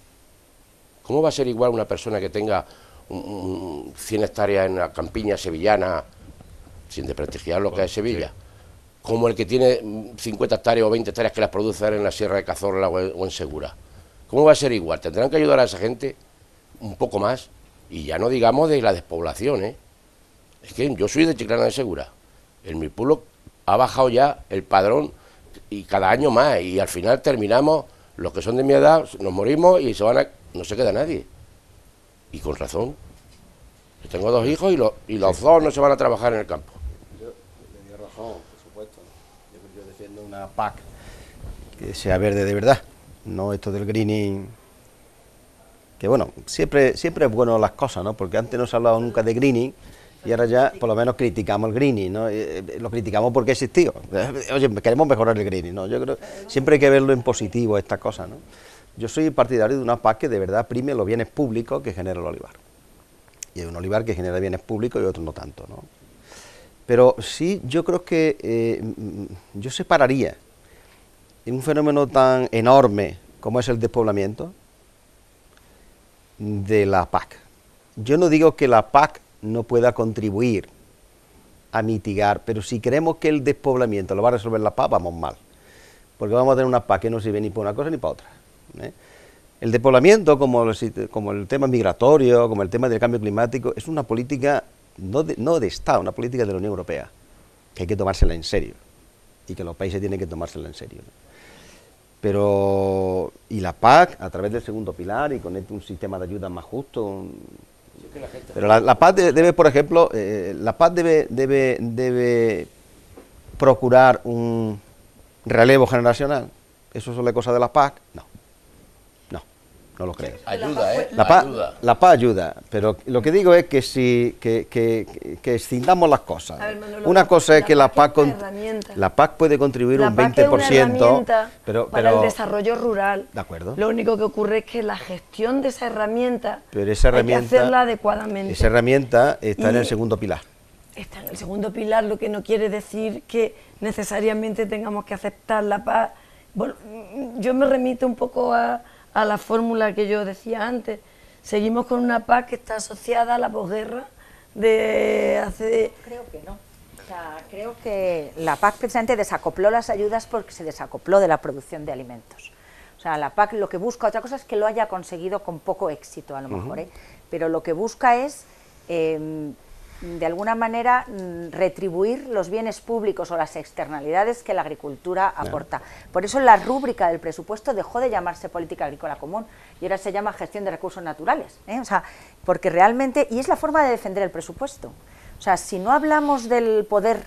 ¿Cómo va a ser igual una persona que tenga un, un cien hectáreas en la campiña sevillana, sin desprestigiar lo que es Sevilla, como el que tiene cincuenta hectáreas o veinte hectáreas que las produce en la Sierra de Cazorla o en, o en Segura? ¿Cómo va a ser igual? Tendrán que ayudar a esa gente un poco más, y ya no digamos de la despoblación, ¿eh? Es que yo soy de Chiclana de Segura, en mi pueblo ha bajado ya el padrón y cada año más, y al final terminamos, los que son de mi edad, nos morimos y se van a, no se queda nadie, y con razón. Yo tengo dos hijos y, lo, y los sí. dos no se van a trabajar en el campo. Yo le doy razón, por supuesto. Yo, yo defiendo una P A C que sea verde de verdad, no esto del greening, que bueno, siempre siempre es bueno las cosas, ¿no? Porque antes no se ha hablado nunca de greening y ahora ya por lo menos criticamos el greening, ¿no? Eh, eh, lo criticamos porque existió. Oye, queremos mejorar el greening, ¿no? Yo creo siempre hay que verlo en positivo estas cosas, ¿no? Yo soy partidario de una P A C que de verdad prime los bienes públicos que genera el olivar. Y hay un olivar que genera bienes públicos y otro no tanto, ¿no? Pero sí, yo creo que eh, yo separaría en un fenómeno tan enorme como es el despoblamiento de la P A C. Yo no digo que la P A C no pueda contribuir a mitigar, pero si creemos que el despoblamiento lo va a resolver la P A C, vamos mal, porque vamos a tener una P A C que no sirve ni para una cosa ni para otra, ¿eh? El despoblamiento, como el, como el tema migratorio, como el tema del cambio climático, es una política no de, no de Estado, una política de la Unión Europea, que hay que tomársela en serio, y que los países tienen que tomársela en serio, ¿no? Pero, y la P A C, a través del segundo pilar, y con este un sistema de ayuda más justo, un, pero la, la P A C debe, por ejemplo, eh, la P A C debe, debe, debe procurar un relevo generacional. ¿Eso es la cosa de la P A C? No. No. no lo creo. Ayuda, ¿eh? La PAC ayuda. la PAC ayuda, pero lo que digo es que si que, que, que excindamos las cosas. A ver, Manolo, una cosa es la que la PAC PAC, es una con- herramienta. la PAC puede contribuir La un PAC veinte es por una ciento, herramienta pero, para pero el desarrollo rural. De acuerdo. Lo único que ocurre es que la gestión de esa herramienta, pero esa herramienta, hay que hacerla adecuadamente. esa herramienta está en Y- el segundo pilar. Está en el segundo pilar, lo que no quiere decir que necesariamente tengamos que aceptar la paz. Bueno, yo me remito un poco a, a la fórmula que yo decía antes. Seguimos con una paz que está asociada a la posguerra de hace... Creo que no. O sea, creo que la PAC precisamente desacopló las ayudas porque se desacopló de la producción de alimentos. O sea, la PAC lo que busca, otra cosa es que lo haya conseguido con poco éxito a lo mejor, ¿eh? Pero lo que busca es, eh, de alguna manera, mm, retribuir los bienes públicos o las externalidades que la agricultura aporta. Por eso la rúbrica del presupuesto dejó de llamarse política agrícola común y ahora se llama gestión de recursos naturales, ¿eh? O sea, porque realmente, y es la forma de defender el presupuesto. O sea, si no hablamos del poder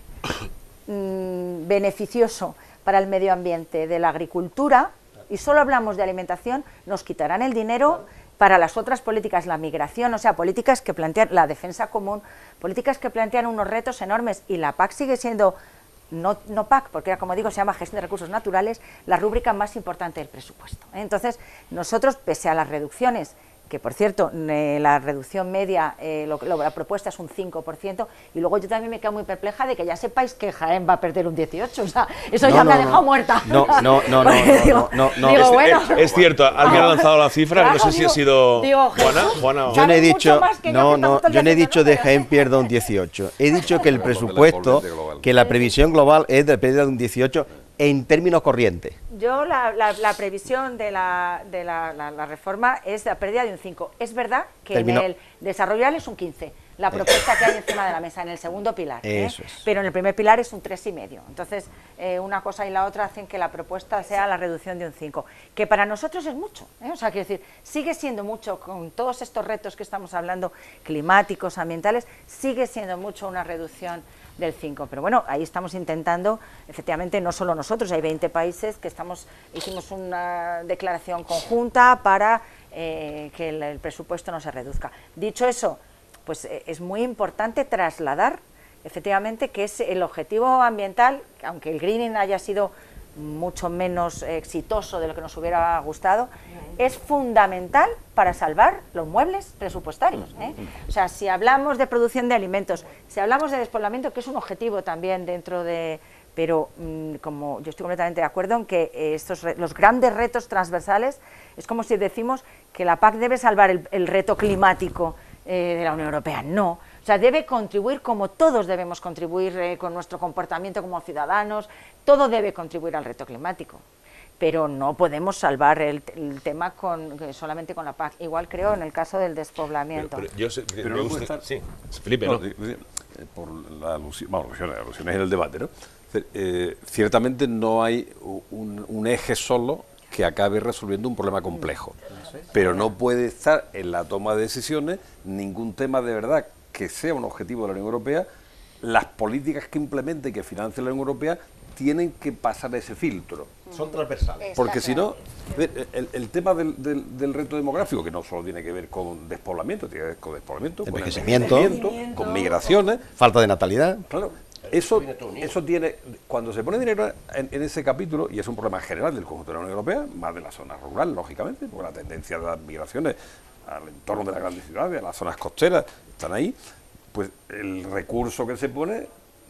mmm, beneficioso para el medio ambiente de la agricultura y solo hablamos de alimentación, nos quitarán el dinero para las otras políticas, la migración, o sea, políticas que plantean la defensa común, políticas que plantean unos retos enormes, y la PAC sigue siendo, no, no PAC, porque como digo se llama gestión de recursos naturales, la rúbrica más importante del presupuesto, ¿eh? Entonces, nosotros, pese a las reducciones, que por cierto, eh, la reducción media, eh, lo, lo, la propuesta es un cinco por ciento, y luego yo también me quedo muy perpleja de que ya sepáis que Jaén va a perder un dieciocho, o sea, eso No, ya no, me ha no. dejado muerta. No, no, no, no, Porque no, digo, no, no, digo, es, bueno, es- es cierto, alguien ha lanzado la cifra, Claro, no sé si digo- ha sido digo, Juana, Jesús, Juana o... Yo no he Saben mucho dicho, más que yo, no, que no, tantos yo no he haciendo dicho de números. Jaén pierda un dieciocho. He dicho que el Por el presupuesto, envolvente global. que la previsión global es de pérdida de un dieciocho en términos corrientes. Yo la, la, la previsión de, la, de la, la, la reforma es la pérdida de un cinco. Es verdad que Terminó. en el desarrollo rural es un quince, la propuesta que hay encima de la mesa en el segundo pilar, ¿eh? Eso es. Pero en el primer pilar es un tres y medio. Entonces, eh, una cosa y la otra hacen que la propuesta sea la reducción de un cinco, que para nosotros es mucho, ¿eh? O sea, quiero decir, sigue siendo mucho con todos estos retos que estamos hablando, climáticos, ambientales, sigue siendo mucho una reducción del cinco, pero bueno, ahí estamos intentando, efectivamente, no solo nosotros, hay veinte países que estamos, hicimos una declaración conjunta para eh, que el, el presupuesto no se reduzca. Dicho eso, pues eh, es muy importante trasladar, efectivamente, que es el objetivo ambiental, aunque el greening haya sido mucho menos exitoso de lo que nos hubiera gustado, es fundamental para salvar los muebles presupuestarios, ¿eh? O sea, si hablamos de producción de alimentos, si hablamos de despoblamiento, que es un objetivo también dentro de... Pero mmm, como yo estoy completamente de acuerdo en que eh, estos re los grandes retos transversales, es como si decimos que la PAC debe salvar el, el reto climático eh, de la Unión Europea. No. O sea, debe contribuir como todos debemos contribuir eh, con nuestro comportamiento como ciudadanos, todo debe contribuir al reto climático, pero no podemos salvar el, el tema con, solamente con la PAC. Igual creo en el caso del despoblamiento. Pero, pero yo sé, Pero me no gusta- puede estar- sí, Felipe, No, ¿no? di- di- eh, por la alusión, bueno, alusiones, alusiones en el debate, ¿no? Eh, ciertamente no hay un, un eje solo que acabe resolviendo un problema complejo, pero no puede estar en la toma de decisiones ningún tema de verdad que sea un objetivo de la Unión Europea. Las políticas que implemente y que financie la Unión Europea tienen que pasar ese filtro. Son transversales. Porque si no, el, el tema del, del, del reto demográfico, que no solo tiene que ver con despoblamiento, tiene que ver con despoblamiento, con Envejecimiento. envejecimiento, con migraciones. Falta de natalidad. Claro, eso, eso tiene, cuando se pone dinero en, en ese capítulo, y es un problema general del conjunto de la Unión Europea, más de la zona rural, lógicamente, porque la tendencia de las migraciones al entorno de las grandes ciudades, a las zonas costeras, están ahí, pues el recurso que se pone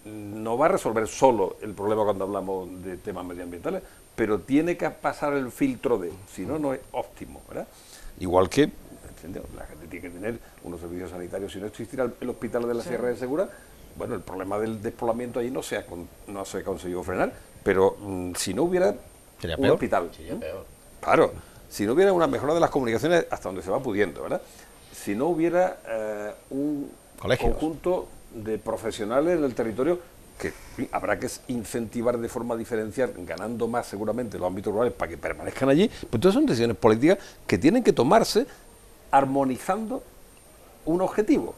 no va a resolver solo el problema cuando hablamos de temas medioambientales, pero tiene que pasar el filtro de, si no, no es óptimo, ¿verdad? Igual que, ¿entiendes? La gente tiene que tener unos servicios sanitarios. Si no existiera el hospital de la Sierra de Segura, bueno, el problema del despoblamiento ahí no se ha, con- no se ha conseguido frenar, pero mm, si no hubiera Sería un peor. hospital, Sería peor. claro, si no hubiera una mejora de las comunicaciones hasta donde se va pudiendo, ¿verdad? Si no hubiera eh, un Colegios. conjunto de profesionales en el territorio que en fin, habrá que incentivar de forma diferencial, ganando más seguramente los ámbitos rurales para que permanezcan allí, pues todas son decisiones políticas que tienen que tomarse armonizando un objetivo.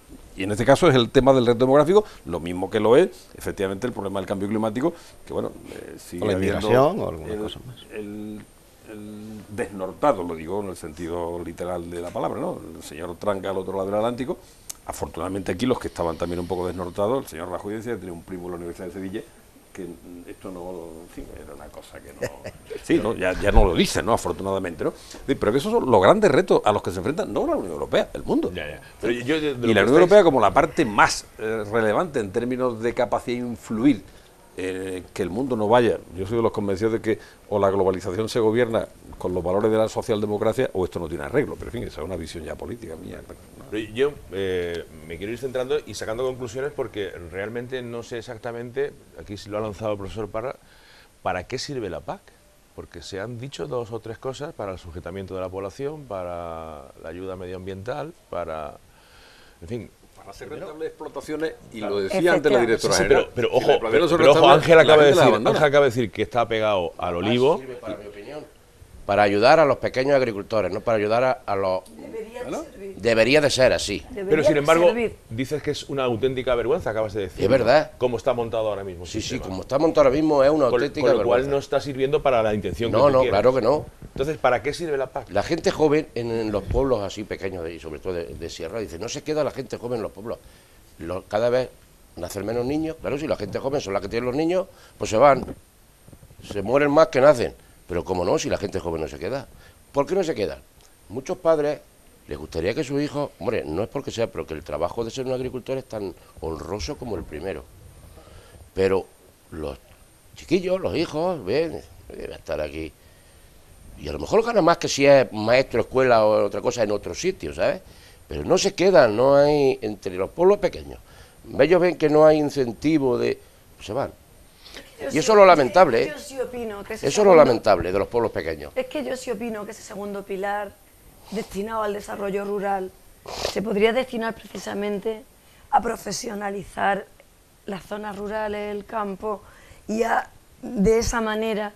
Y en este caso es el tema del reto demográfico, lo mismo que lo es, efectivamente, el problema del cambio climático, que bueno, eh, sigue O la habiendo inmigración o alguna el- cosa más. el- desnortados, lo digo en el sentido literal de la palabra, ¿no? El señor tranca al otro lado del Atlántico. Afortunadamente aquí los que estaban también un poco desnortados, el señor Rajoy decía que tenía un primo en la Universidad de Sevilla, que esto no, en fin, era una cosa que no... Sí, ¿no? Ya, ya no lo dicen, ¿no? Afortunadamente, ¿no? Pero que esos son los grandes retos a los que se enfrentan, no la Unión Europea, el mundo. Ya, ya. Pero yo, de, de y la Unión estáis... Europea como la parte más eh, relevante en términos de capacidad de influir, eh, que el mundo no vaya. Yo soy de los convencidos de que o la globalización se gobierna con los valores de la socialdemocracia o esto no tiene arreglo. Pero en fin, esa es una visión ya política mía. Pero yo eh, me quiero ir centrando y sacando conclusiones porque realmente no sé exactamente, aquí lo ha lanzado el profesor Parra, ¿para qué sirve la P A C? Porque se han dicho dos o tres cosas para el sujetamiento de la población, para la ayuda medioambiental, para... En fin... Para hacer rentables explotaciones, y lo decía antes la directora sí, sí, general. pero, pero si ojo, pero, pero ojo, Ángel acaba, de decir, Ángel acaba de decir que está pegado al olivo. Sirve, para mi opinión, para ayudar a los pequeños agricultores, no para ayudar a, a los... Debería ¿no? servir. Debería de ser así. Debería Pero sin embargo, servir. dices que es una auténtica vergüenza, acabas de decir. Es verdad. ¿Cómo está montado ahora mismo? el Sí, sí, sistema? como está montado ahora mismo es una Con, auténtica con lo cual vergüenza. no está sirviendo para la intención que No, tú no, quieres. claro que no. Entonces, ¿para qué sirve la P A C? La gente joven en, en los pueblos así pequeños, y sobre todo de, de sierra, dice, no se queda la gente joven en los pueblos. Lo- cada vez nacen menos niños, claro, si la gente joven son las que tienen los niños, pues se van, se mueren más que nacen. Pero como no, si la gente joven no se queda. ¿Por qué no se quedan? Muchos padres les gustaría que sus hijos, hombre, no es porque sea, pero que el trabajo de ser un agricultor es tan honroso como el primero. Pero los chiquillos, los hijos, ven, debe estar aquí. Y a lo mejor gana más que si es maestro, escuela o otra cosa en otro sitio, ¿sabes? Pero no se quedan, no hay, entre los pueblos pequeños. Ellos ven que no hay incentivo de... se van. Yo Y sí- eso es lo lamentable, ¿eh? Yo sí opino que ese Eso es lo segundo- lamentable de los pueblos pequeños. Es que yo sí opino que ese segundo pilar destinado al desarrollo rural se podría destinar precisamente a profesionalizar las zonas rurales, el campo, y a, de esa manera,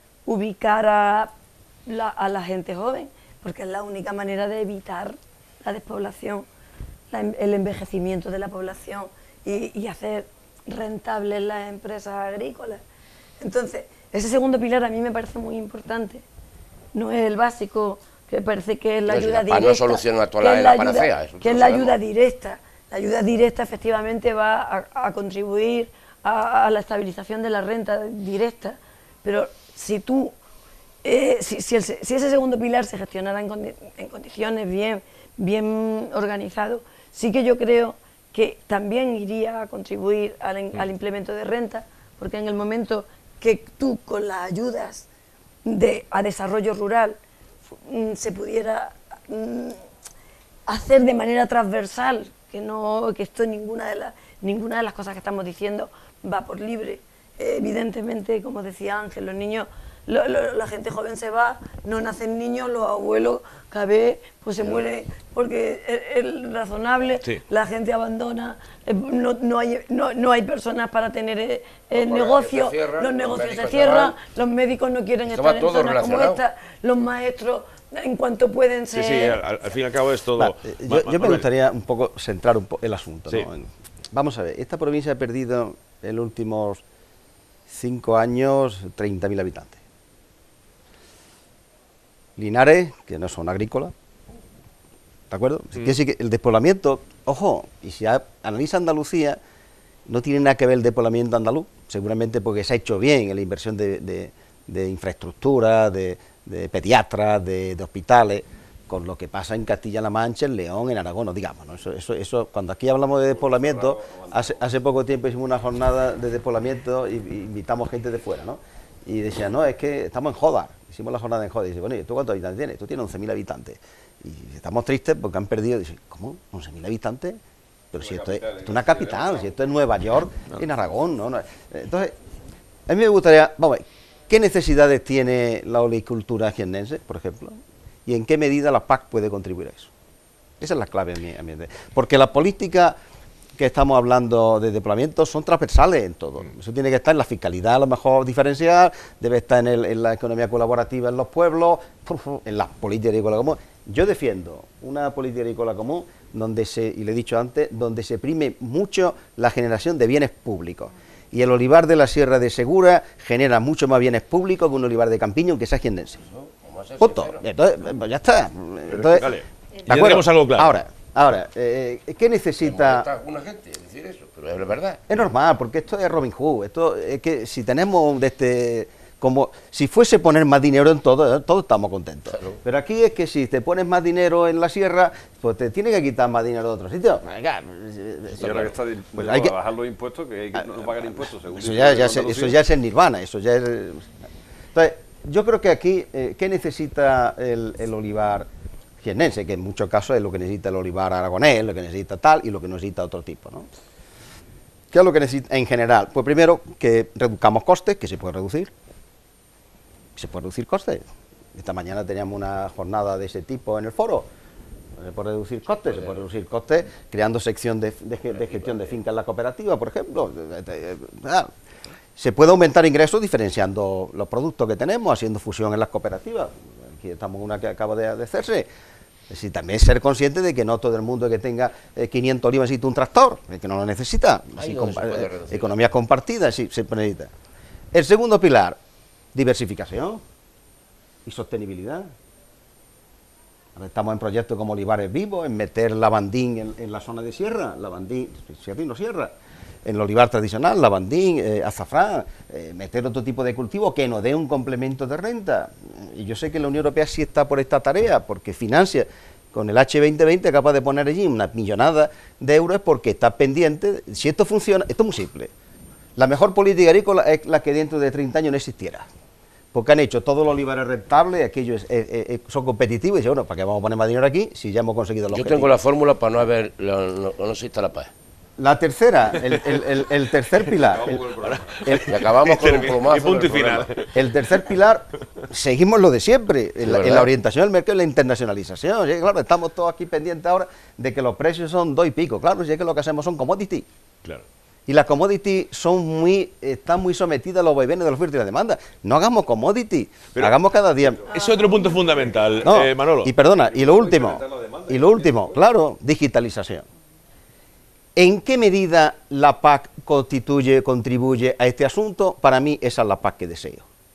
ubicar a la, a la gente joven, porque es la única manera de evitar la despoblación, la en- el envejecimiento de la población y, y hacer rentables las empresas agrícolas. Entonces, ese segundo pilar a mí me parece muy importante. No es el básico, que parece que es la No, si ayuda la P A C directa. no soluciona toda que la- es la ayuda- panacea, eso que es lo la sabemos. ayuda directa. La ayuda directa efectivamente va a, a contribuir a, a la estabilización de la renta directa, pero si tú, eh, si, si el se- si ese segundo pilar se gestionara en, condi- en condiciones bien, bien organizado, sí que yo creo que también iría a contribuir al, en- al implemento de renta, porque en el momento que tú con las ayudas de, a desarrollo rural mm, se pudiera mm, hacer de manera transversal, que no que esto ninguna de las ninguna de las cosas que estamos diciendo va por libre. Eh, evidentemente, como decía Ángel, los niños, lo- lo- la gente joven se va, no nacen niños, los abuelos cada vez pues se mueren porque es, es razonable, Sí. la gente abandona, eh, no, no hay no, no hay personas para tener eh, eh, Los negocios, colegios se cierran, los los negocios se médicos se cierran, van. los médicos no quieren Esto estar va en todo zonas como relacionado. esta, los maestros en cuanto pueden Sí, ser... sí, al, al- al fin y al cabo es todo... Va, eh, Ma- yo, ma- yo me Manuel. gustaría un poco centrar un po el asunto. Sí. ¿no? En- Vamos a ver, esta provincia ha perdido en los últimos cinco años treinta mil habitantes. Linares, que no son agrícolas, ¿de acuerdo? Mm. Quiere decir que el despoblamiento, ojo, y si a- analiza Andalucía, no tiene nada que ver el despoblamiento andaluz, seguramente porque se ha hecho bien en la inversión de, de- de infraestructura, de, de pediatras, de, de hospitales, con lo que pasa en Castilla-La Mancha, en León, en Aragón, no digamos, ¿no? Eso, eso, eso, cuando aquí hablamos de despoblamiento, hace, hace poco tiempo hicimos una jornada de despoblamiento y, y invitamos gente de fuera, ¿no? Y decía, no, es que estamos en Joda, hicimos la jornada en Joda, y dice, bueno, ¿y tú cuántos habitantes tienes? Tú tienes once mil habitantes. Y estamos tristes porque han perdido, dice, ¿cómo? ¿once mil habitantes? Pero si esto es, esto es una capital, si esto es Nueva York, en Aragón, ¿no? No, entonces, a mí me gustaría, vamos a ver, ¿qué necesidades tiene la olicultura jiennense, por ejemplo? ¿Y en qué medida la P A C puede contribuir a eso? Esa es la clave, a mi, a mi entender. Porque las políticas que estamos hablando de despoblamiento son transversales en todo. Eso tiene que estar en la fiscalidad, a lo mejor diferencial, debe estar en, el, en la economía colaborativa en los pueblos, en las políticas agrícolas comunes. Yo defiendo una política agrícola común donde se, y le he dicho antes, donde se prime mucho la generación de bienes públicos. Y el olivar de la Sierra de Segura genera mucho más bienes públicos que un olivar de Campiño, aunque sea jiennense. ser Punto. sincero. Entonces, pues ya está. Entonces, Vale. ¿de Ya acuerdo? tenemos algo claro. Ahora, ahora eh, ¿qué Me necesita? molesta a alguna gente decir eso, pero es verdad. Es normal, porque esto es Robin Hood. Esto es que si tenemos de este, como si fuese poner más dinero en todo, ¿eh? Todos estamos contentos. Claro. Pero aquí es que si te pones más dinero en la sierra, pues te tiene que quitar más dinero de otro sitio. Venga, Y ahora que está pues pues hay que- a bajar los impuestos, que hay que no pagar impuestos. Según Eso dice ya, el ya gobierno se- de eso Andalucía. ya es el nirvana, eso ya es... Entonces, yo creo que aquí, eh, ¿qué necesita el, el olivar jiennense? Que en muchos casos es lo que necesita el olivar aragonés, lo que necesita tal y lo que necesita otro tipo, ¿no? ¿Qué es lo que necesita en general? Pues primero, que reduzcamos costes, que se puede reducir. Se puede reducir costes. Esta mañana teníamos una jornada de ese tipo en el foro. Se puede reducir costes, se puede reducir costes creando sección de, de ge- de gestión de fincas en la cooperativa, por ejemplo. Ah, Se puede aumentar ingresos diferenciando los productos que tenemos, haciendo fusión en las cooperativas. Aquí estamos en una que acaba de, de hacerse. Es decir, también ser consciente de que no todo el mundo que tenga eh, quinientos olivas necesita un tractor, eh, que no lo necesita. Ahí Así, donde compa- se puede eh, reducir. economías compartidas, sí, se necesita. El segundo pilar, diversificación y sostenibilidad. Ahora estamos en proyectos como Olivares Vivos, en meter lavandín en, en la zona de sierra, lavandín, sierra y no sierra, en el olivar tradicional, lavandín, eh, azafrán, eh, meter otro tipo de cultivo que nos dé un complemento de renta. Y yo sé que la Unión Europea sí está por esta tarea, porque financia con el H veinte veinte, capaz de poner allí una millonada de euros, porque está pendiente. Si esto funciona, esto es muy simple. La mejor política agrícola es la que dentro de treinta años no existiera. Porque han hecho todos los olivares rentables, aquellos eh, eh, son competitivos, y dicen, bueno, ¿para qué vamos a poner más dinero aquí si ya hemos conseguido los Yo objetivos? tengo la fórmula para no haber, no, no, no exista la paz. La tercera, el, el- el- el tercer pilar, el, el- Y acabamos con un plumazo. Y punto y del problema. final. el tercer pilar, seguimos lo de siempre, en la, en ¿verdad? la orientación del mercado y la internacionalización. ¿Sí? Claro, estamos todos aquí pendientes ahora de que los precios son dos y pico. Claro, si es que lo que hacemos son commodities. Claro. Y las commodities son muy, están muy sometidas a los vaivenes de la oferta y la demanda. No hagamos commodities, Pero- hagamos cada día. Ese es otro punto fundamental, No, eh, Manolo. y perdona, y lo último, y lo último, claro, digitalización. ¿En qué medida la P A C constituye, contribuye a este asunto? Para mí esa es la P A C que deseo.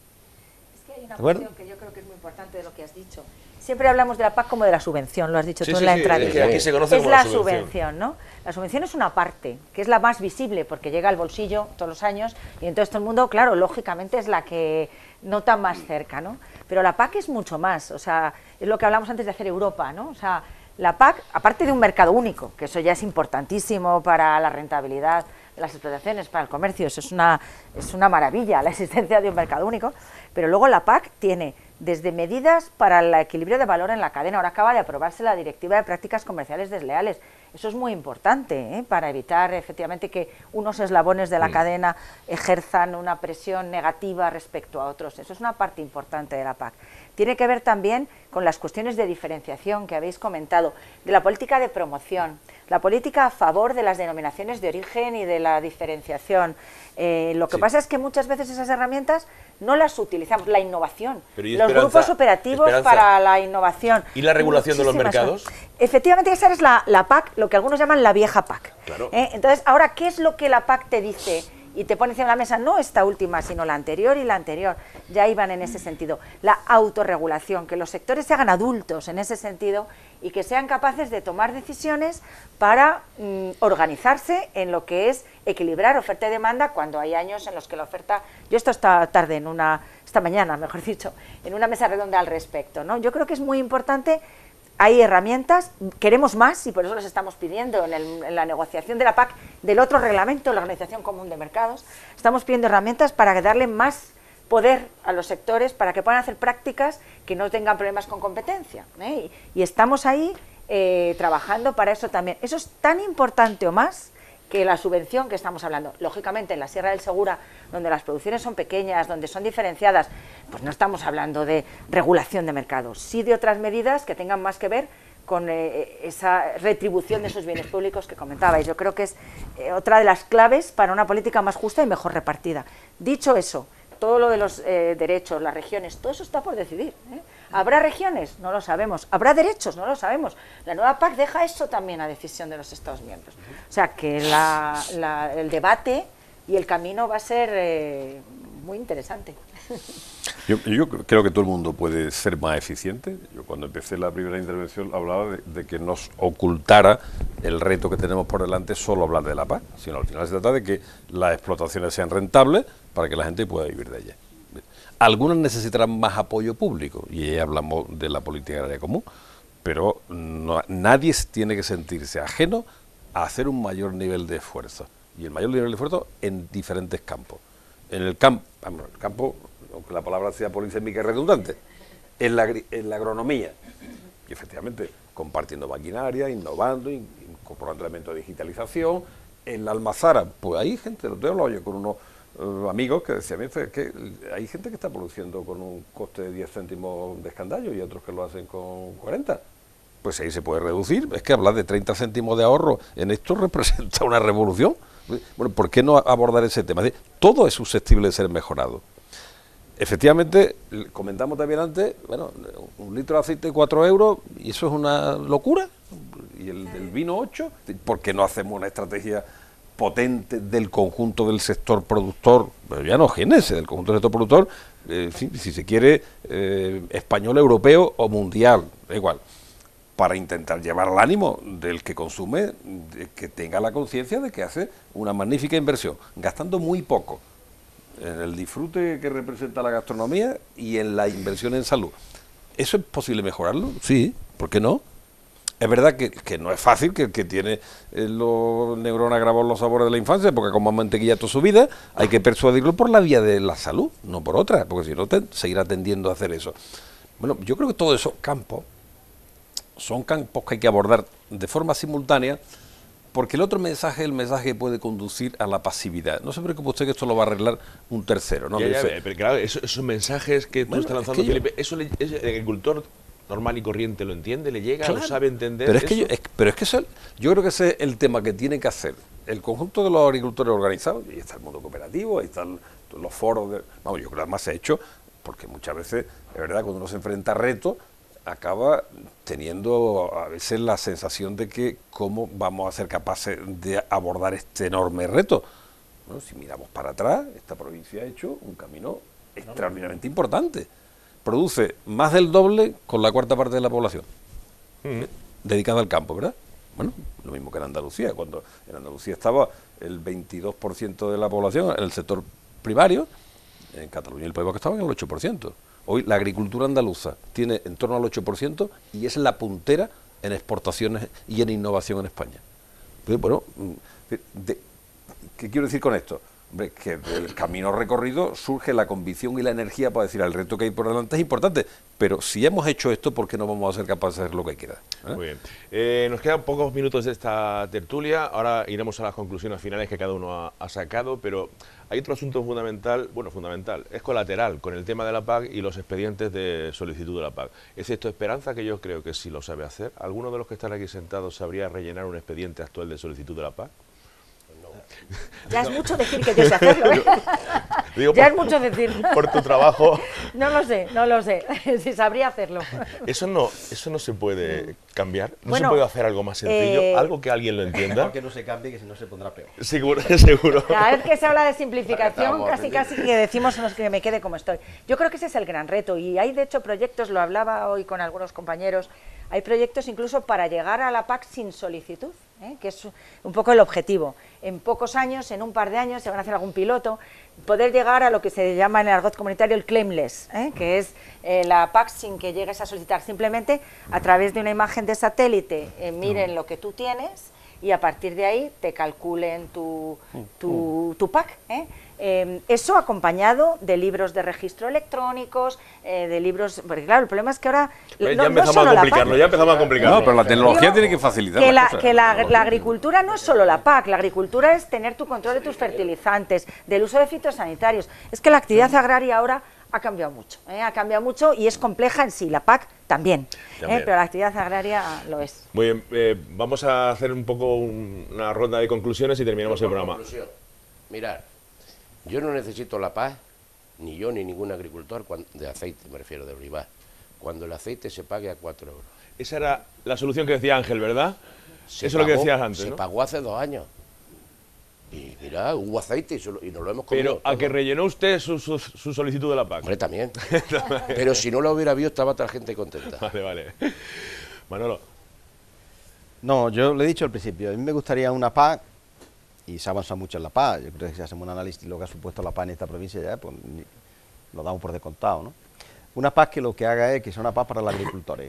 Es que hay una ¿De acuerdo? cuestión que yo creo que es muy importante de lo que has dicho. Siempre hablamos de la P A C como de la subvención, lo has dicho Sí, tú sí, en la sí, entrada. es que aquí se conoce es como la la subvención. subvención, ¿no? La subvención es una parte, que es la más visible, porque llega al bolsillo todos los años, y entonces todo el mundo, claro, lógicamente es la que nota más cerca, ¿no? Pero la P A C es mucho más, o sea, es lo que hablamos antes de hacer Europa, ¿no? O sea, la P A C, aparte de un mercado único, que eso ya es importantísimo para la rentabilidad de las explotaciones, para el comercio, eso es una, es una maravilla, la existencia de un mercado único, pero luego la P A C tiene desde medidas para el equilibrio de valor en la cadena. Ahora acaba de aprobarse la Directiva de Prácticas Comerciales Desleales. Eso es muy importante, ¿eh? Para evitar efectivamente que unos eslabones de la cadena ejerzan una presión negativa respecto a otros. Eso es una parte importante de la P A C. Tiene que ver también con las cuestiones de diferenciación que habéis comentado, de la política de promoción, la política a favor de las denominaciones de origen y de la diferenciación. Eh, lo que Sí. pasa es que muchas veces esas herramientas no las utilizamos. La innovación, Pero ¿y los Esperanza? grupos operativos Esperanza. para la innovación. ¿Y la regulación de los Muchísimas mercados? cosas. Efectivamente, esa es la, la P A C, lo que algunos llaman la vieja P A C. Claro. ¿Eh? Entonces, ahora, ¿qué es lo que la P A C te dice y te pone encima de la mesa? No esta última, sino la anterior y la anterior. Ya iban en ese sentido. La autorregulación, que los sectores se hagan adultos en ese sentido y que sean capaces de tomar decisiones para mm, organizarse en lo que es equilibrar oferta y demanda cuando hay años en los que la oferta... Yo esto esta tarde, en una esta mañana, mejor dicho, en una mesa redonda al respecto, ¿no? Yo creo que es muy importante. Hay herramientas, queremos más y por eso las estamos pidiendo en, el, en la negociación de la P A C, del otro reglamento, la Organización Común de Mercados. Estamos pidiendo herramientas para darle más poder a los sectores, para que puedan hacer prácticas que no tengan problemas con competencia, ¿eh? Y, y estamos ahí eh, trabajando para eso también. Eso es tan importante o más que la subvención que estamos hablando. Lógicamente, en la Sierra del Segura, donde las producciones son pequeñas, donde son diferenciadas, pues no estamos hablando de regulación de mercados, sí de otras medidas que tengan más que ver con eh, esa retribución de esos bienes públicos que comentabais. Yo creo que es eh, otra de las claves para una política más justa y mejor repartida. Dicho eso, todo lo de los eh, derechos, las regiones, todo eso está por decidir, ¿eh? ¿Habrá regiones? No lo sabemos. ¿Habrá derechos? No lo sabemos. La nueva P A C deja eso también a decisión de los Estados miembros. O sea que la, la, el debate y el camino va a ser eh, muy interesante. Yo, yo creo que todo el mundo puede ser más eficiente. Yo cuando empecé la primera intervención hablaba de, de que nos ocultara el reto que tenemos por delante solo hablar de la PAC, sino al final se trata de que las explotaciones sean rentables para que la gente pueda vivir de ellas. Algunas necesitarán más apoyo público, y ahí hablamos de la política agraria común, pero no, nadie tiene que sentirse ajeno a hacer un mayor nivel de esfuerzo, y el mayor nivel de esfuerzo en diferentes campos. En el campo, vamos, el campo, aunque la palabra sea polisémica y redundante, en la, en la agronomía, y efectivamente compartiendo maquinaria, innovando, incorporando elementos de digitalización. En la almazara, pues hay gente, lo tengo yo con unos uh, amigos que decían, es que hay gente que está produciendo con un coste de diez céntimos de escandallo y otros que lo hacen con cuarenta. Pues ahí se puede reducir. Es que hablar de treinta céntimos de ahorro en esto representa una revolución. Bueno, ¿por qué no abordar ese tema? Todo es susceptible de ser mejorado. Efectivamente, comentamos también antes, bueno, un litro de aceite cuatro euros, y eso es una locura, y el del vino ocho, ¿por qué no hacemos una estrategia potente del conjunto del sector productor, pero ya no génese, del conjunto del sector productor, eh, si, si se quiere, eh, español, europeo o mundial, da igual, para intentar llevar al ánimo del que consume, de que tenga la conciencia de que hace una magnífica inversión, gastando muy poco en el disfrute que representa la gastronomía y en la inversión en salud. ¿Eso es posible mejorarlo? Sí, ¿por qué no? Es verdad que, que no es fácil, que el que tiene eh, los neuronas grabados los sabores de la infancia, porque como mantequilla toda su vida, hay que persuadirlo por la vía de la salud, no por otra, porque si no te, seguirá tendiendo a hacer eso. Bueno, yo creo que todos esos campos son campos que hay que abordar de forma simultánea, porque el otro mensaje es el mensaje que puede conducir a la pasividad. No se preocupe usted que esto lo va a arreglar un tercero, ¿no? Ya, ya, dice, pero claro, esos, esos mensajes que tú bueno, estás es lanzando, que yo, Felipe, ¿eso le, ese, el agricultor normal y corriente lo entiende, le llega, claro, lo sabe entender? Pero es que, eso? yo, es, pero es que eso, yo creo que ese es el tema que tiene que hacer el conjunto de los agricultores organizados, y ahí está el mundo cooperativo, ahí están los foros, de, vamos, yo creo que además se ha hecho, porque muchas veces, es verdad, cuando uno se enfrenta a retos, acaba teniendo a veces la sensación de que cómo vamos a ser capaces de abordar este enorme reto. Bueno, si miramos para atrás, esta provincia ha hecho un camino extraordinariamente importante. Produce más del doble con la cuarta parte de la población uh-huh. dedicada al campo, ¿verdad? Bueno, lo mismo que en Andalucía, cuando en Andalucía estaba el veintidós por ciento de la población en el sector primario, en Cataluña y el País Vasco estaban en el ocho por ciento. Hoy la agricultura andaluza tiene en torno al ocho por ciento y es la puntera en exportaciones y en innovación en España. Pero, bueno, de, ¿qué quiero decir con esto? Hombre, que del camino recorrido surge la convicción y la energía para decir, el reto que hay por delante es importante, pero si hemos hecho esto, ¿por qué no vamos a ser capaces de hacer lo que queda? ¿Eh? Muy bien. Eh, nos quedan pocos minutos de esta tertulia, ahora iremos a las conclusiones finales que cada uno ha, ha sacado, pero hay otro asunto fundamental, bueno, fundamental, es colateral con el tema de la PAC y los expedientes de solicitud de la PAC. ¿Es esto Esperanza, que yo creo que sí lo sabe hacer? ¿Alguno de los que están aquí sentados sabría rellenar un expediente actual de solicitud de la PAC? Ya es mucho decir que yo sé hacerlo, ¿eh? Digo, ya por, es mucho decir. Por tu trabajo. No lo sé, no lo sé, si sabría hacerlo. Eso no, eso no se puede cambiar, no bueno, se puede hacer algo más sencillo, eh, algo que alguien lo entienda. Que no se cambie, que si no se pondrá peor. Seguro, seguro. Cada vez que se habla de simplificación, casi casi que decimos no, que me quede como estoy. Yo creo que ese es el gran reto, y hay de hecho proyectos, lo hablaba hoy con algunos compañeros, hay proyectos incluso para llegar a la PAC sin solicitud, ¿eh? Que es un poco el objetivo. En pocos años, en un par de años, se van a hacer algún piloto, poder llegar a lo que se llama en el argot comunitario el claimless, ¿eh? Que es eh, la PAC sin que llegues a solicitar, simplemente a través de una imagen de satélite, eh, miren lo que tú tienes y a partir de ahí te calculen tu, tu, tu PAC, ¿eh? Eh, eso acompañado de libros de registro electrónicos, eh, de libros, porque claro, el problema es que ahora Pues no, ya empezamos no solo a complicarlo, la PAC, ya empezamos a complicarlo. No, pero la tecnología Digo, tiene que facilitar que las la, cosas. que la, la agricultura no es solo la PAC, la agricultura es tener tu control de tus fertilizantes, del uso de fitosanitarios. Es que la actividad agraria ahora ha cambiado mucho, ¿eh? ha cambiado mucho y es compleja en sí, la PAC también, También. ¿eh? pero la actividad agraria lo es. Muy bien, eh, vamos a hacer un poco un, una ronda de conclusiones y terminamos el programa. Conclusión. Mirad, yo no necesito la PAC, ni yo ni ningún agricultor, cuando, de aceite me refiero, de olivar, cuando el aceite se pague a cuatro euros. Esa era la solución que decía Ángel, ¿verdad? Se Eso es lo que pagó- decías antes, Se ¿no? pagó hace dos años. Y mira, mira, hubo aceite y, solo, y nos lo hemos comido. Pero a todo. que rellenó usted su, su, su solicitud de la P A C. Hombre, también. Pero si no lo hubiera visto, estaba toda la gente contenta. Vale, vale. Manolo. No, yo le he dicho al principio, a mí me gustaría una P A C, y se ha avanzado mucho en la P A C, yo creo que si hacemos un análisis de lo que ha supuesto la P A C en esta provincia ya, pues ni, lo damos por descontado, ¿no? Una P A C que lo que haga es que sea una P A C para los agricultores.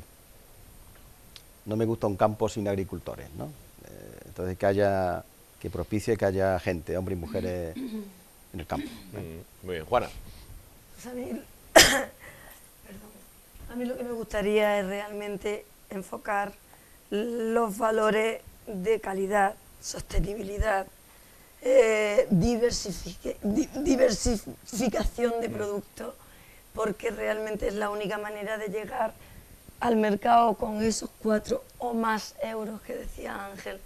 No me gusta un campo sin agricultores, ¿no? Eh, entonces que haya, que propicie que haya gente, hombres y mujeres en el campo. Mm, muy bien, Juana. Pues a mí, perdón, a mí lo que me gustaría es realmente enfocar los valores de calidad, sostenibilidad, eh, diversifique, di, diversificación de productos, porque realmente es la única manera de llegar al mercado con esos cuatro o más euros que decía Ángel,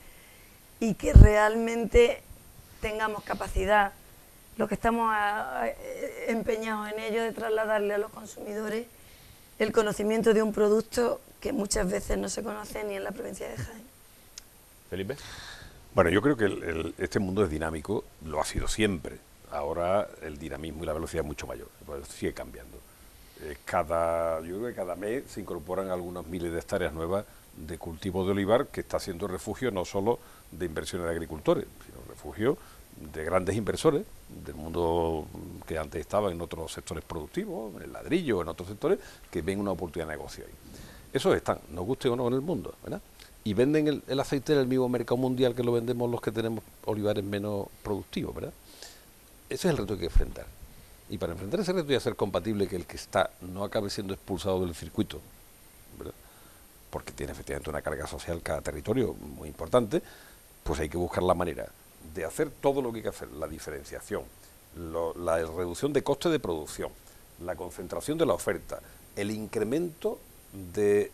y que realmente tengamos capacidad, lo que estamos a, a, empeñados en ello, de trasladarle a los consumidores el conocimiento de un producto que muchas veces no se conoce ni en la provincia de Jaén. Felipe. Bueno, yo creo que el, el, este mundo es dinámico, lo ha sido siempre. Ahora el dinamismo y la velocidad es mucho mayor, pues sigue cambiando. Eh, cada, yo creo que cada mes se incorporan algunos miles de hectáreas nuevas de cultivo de olivar, que está siendo refugio no solo de inversiones de agricultores, sino refugio de grandes inversores del mundo que antes estaba en otros sectores productivos, en el ladrillo, en otros sectores, que ven una oportunidad de negocio ahí. Esos están, nos guste o no, en el mundo, ¿verdad? Y venden el, el aceite en el mismo mercado mundial que lo vendemos los que tenemos olivares menos productivos, ¿verdad? Ese es el reto que hay que enfrentar. Y para enfrentar ese reto y hacer compatible que el que está no acabe siendo expulsado del circuito, ¿verdad? Porque tiene efectivamente una carga social cada territorio muy importante, pues hay que buscar la manera de hacer todo lo que hay que hacer, la diferenciación, lo, la reducción de coste de producción, la concentración de la oferta, el incremento de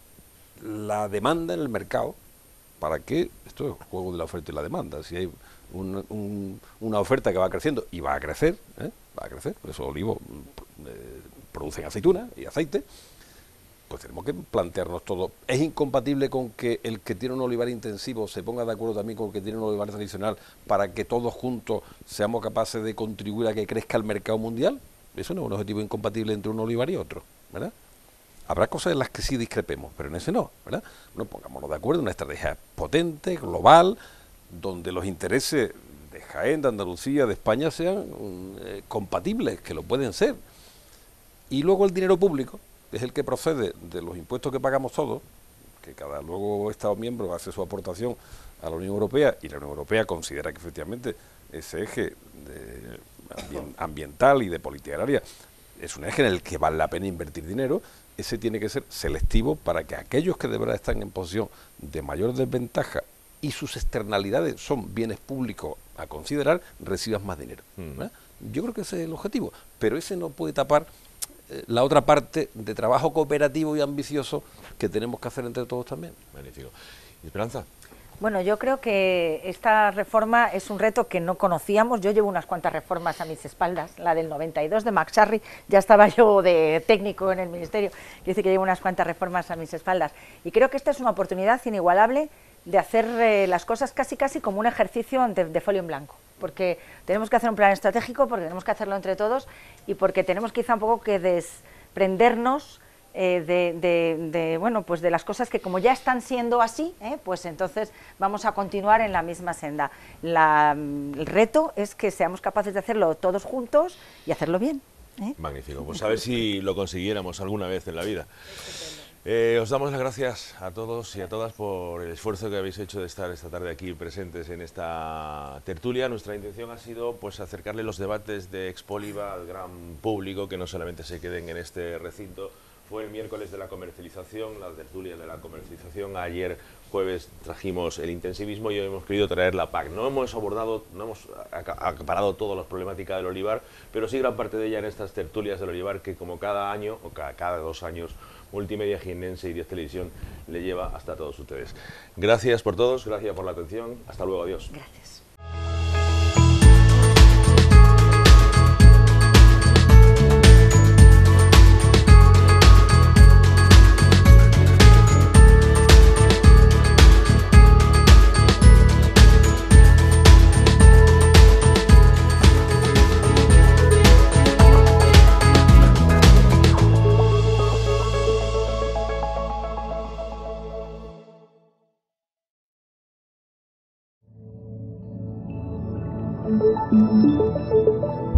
la demanda en el mercado, para que, esto es el juego de la oferta y la demanda, si hay un, un, una oferta que va creciendo y va a crecer, ¿eh? va a crecer, por eso Olivos eh, producen aceituna y aceite, pues tenemos que plantearnos todo. Es incompatible con que el que tiene un olivar intensivo se ponga de acuerdo también con el que tiene un olivar tradicional para que todos juntos seamos capaces de contribuir a que crezca el mercado mundial. Eso no es un objetivo incompatible entre un olivar y otro, ¿verdad? Habrá cosas en las que sí discrepemos, pero en ese no, ¿verdad? Bueno, pongámonos de acuerdo en una estrategia potente, global, donde los intereses de Jaén, de Andalucía, de España sean eh, compatibles, que lo pueden ser. Y luego el dinero público es el que procede de los impuestos que pagamos todos, que cada luego Estado miembro hace su aportación a la Unión Europea, y la Unión Europea considera que efectivamente ese eje de ambien, ambiental y de política agraria es un eje en el que vale la pena invertir dinero. Ese tiene que ser selectivo para que aquellos que de verdad están en posición de mayor desventaja y sus externalidades son bienes públicos a considerar, reciban más dinero. ¿Verdad? Yo creo que ese es el objetivo, pero ese no puede tapar eh, la otra parte de trabajo cooperativo y ambicioso que tenemos que hacer entre todos también. Magnífico. ¿Y Esperanza? Bueno, yo creo que esta reforma es un reto que no conocíamos. Yo llevo unas cuantas reformas a mis espaldas. La del noventa y dos de McSharry, ya estaba yo de técnico en el Ministerio. Yo decir que llevo unas cuantas reformas a mis espaldas. Y creo que esta es una oportunidad inigualable de hacer eh, las cosas casi casi como un ejercicio de, de folio en blanco. Porque tenemos que hacer un plan estratégico, porque tenemos que hacerlo entre todos y porque tenemos quizá un poco que desprendernos Eh, de, de, de, bueno, pues de las cosas que como ya están siendo así, ¿eh? pues entonces vamos a continuar en la misma senda. La, el reto es que seamos capaces de hacerlo todos juntos y hacerlo bien. ¿eh? Magnífico, pues a ver si lo consiguiéramos alguna vez en la vida. Eh, os damos las gracias a todos y a todas por el esfuerzo que habéis hecho de estar esta tarde aquí presentes en esta tertulia. Nuestra intención ha sido pues acercarle los debates de Expoliva al gran público, que no solamente se queden en este recinto. Fue el miércoles de la comercialización, la tertulia de la comercialización. Ayer, jueves, trajimos el intensivismo y hoy hemos querido traer la P A C. No hemos abordado, no hemos acaparado todas las problemáticas del olivar, pero sí gran parte de ella en estas tertulias del olivar que como cada año, o cada, cada dos años, Multimedia Jiennense y diez Televisión le lleva hasta todos ustedes. Gracias por todos, gracias por la atención. Hasta luego, adiós. Gracias. Thank you.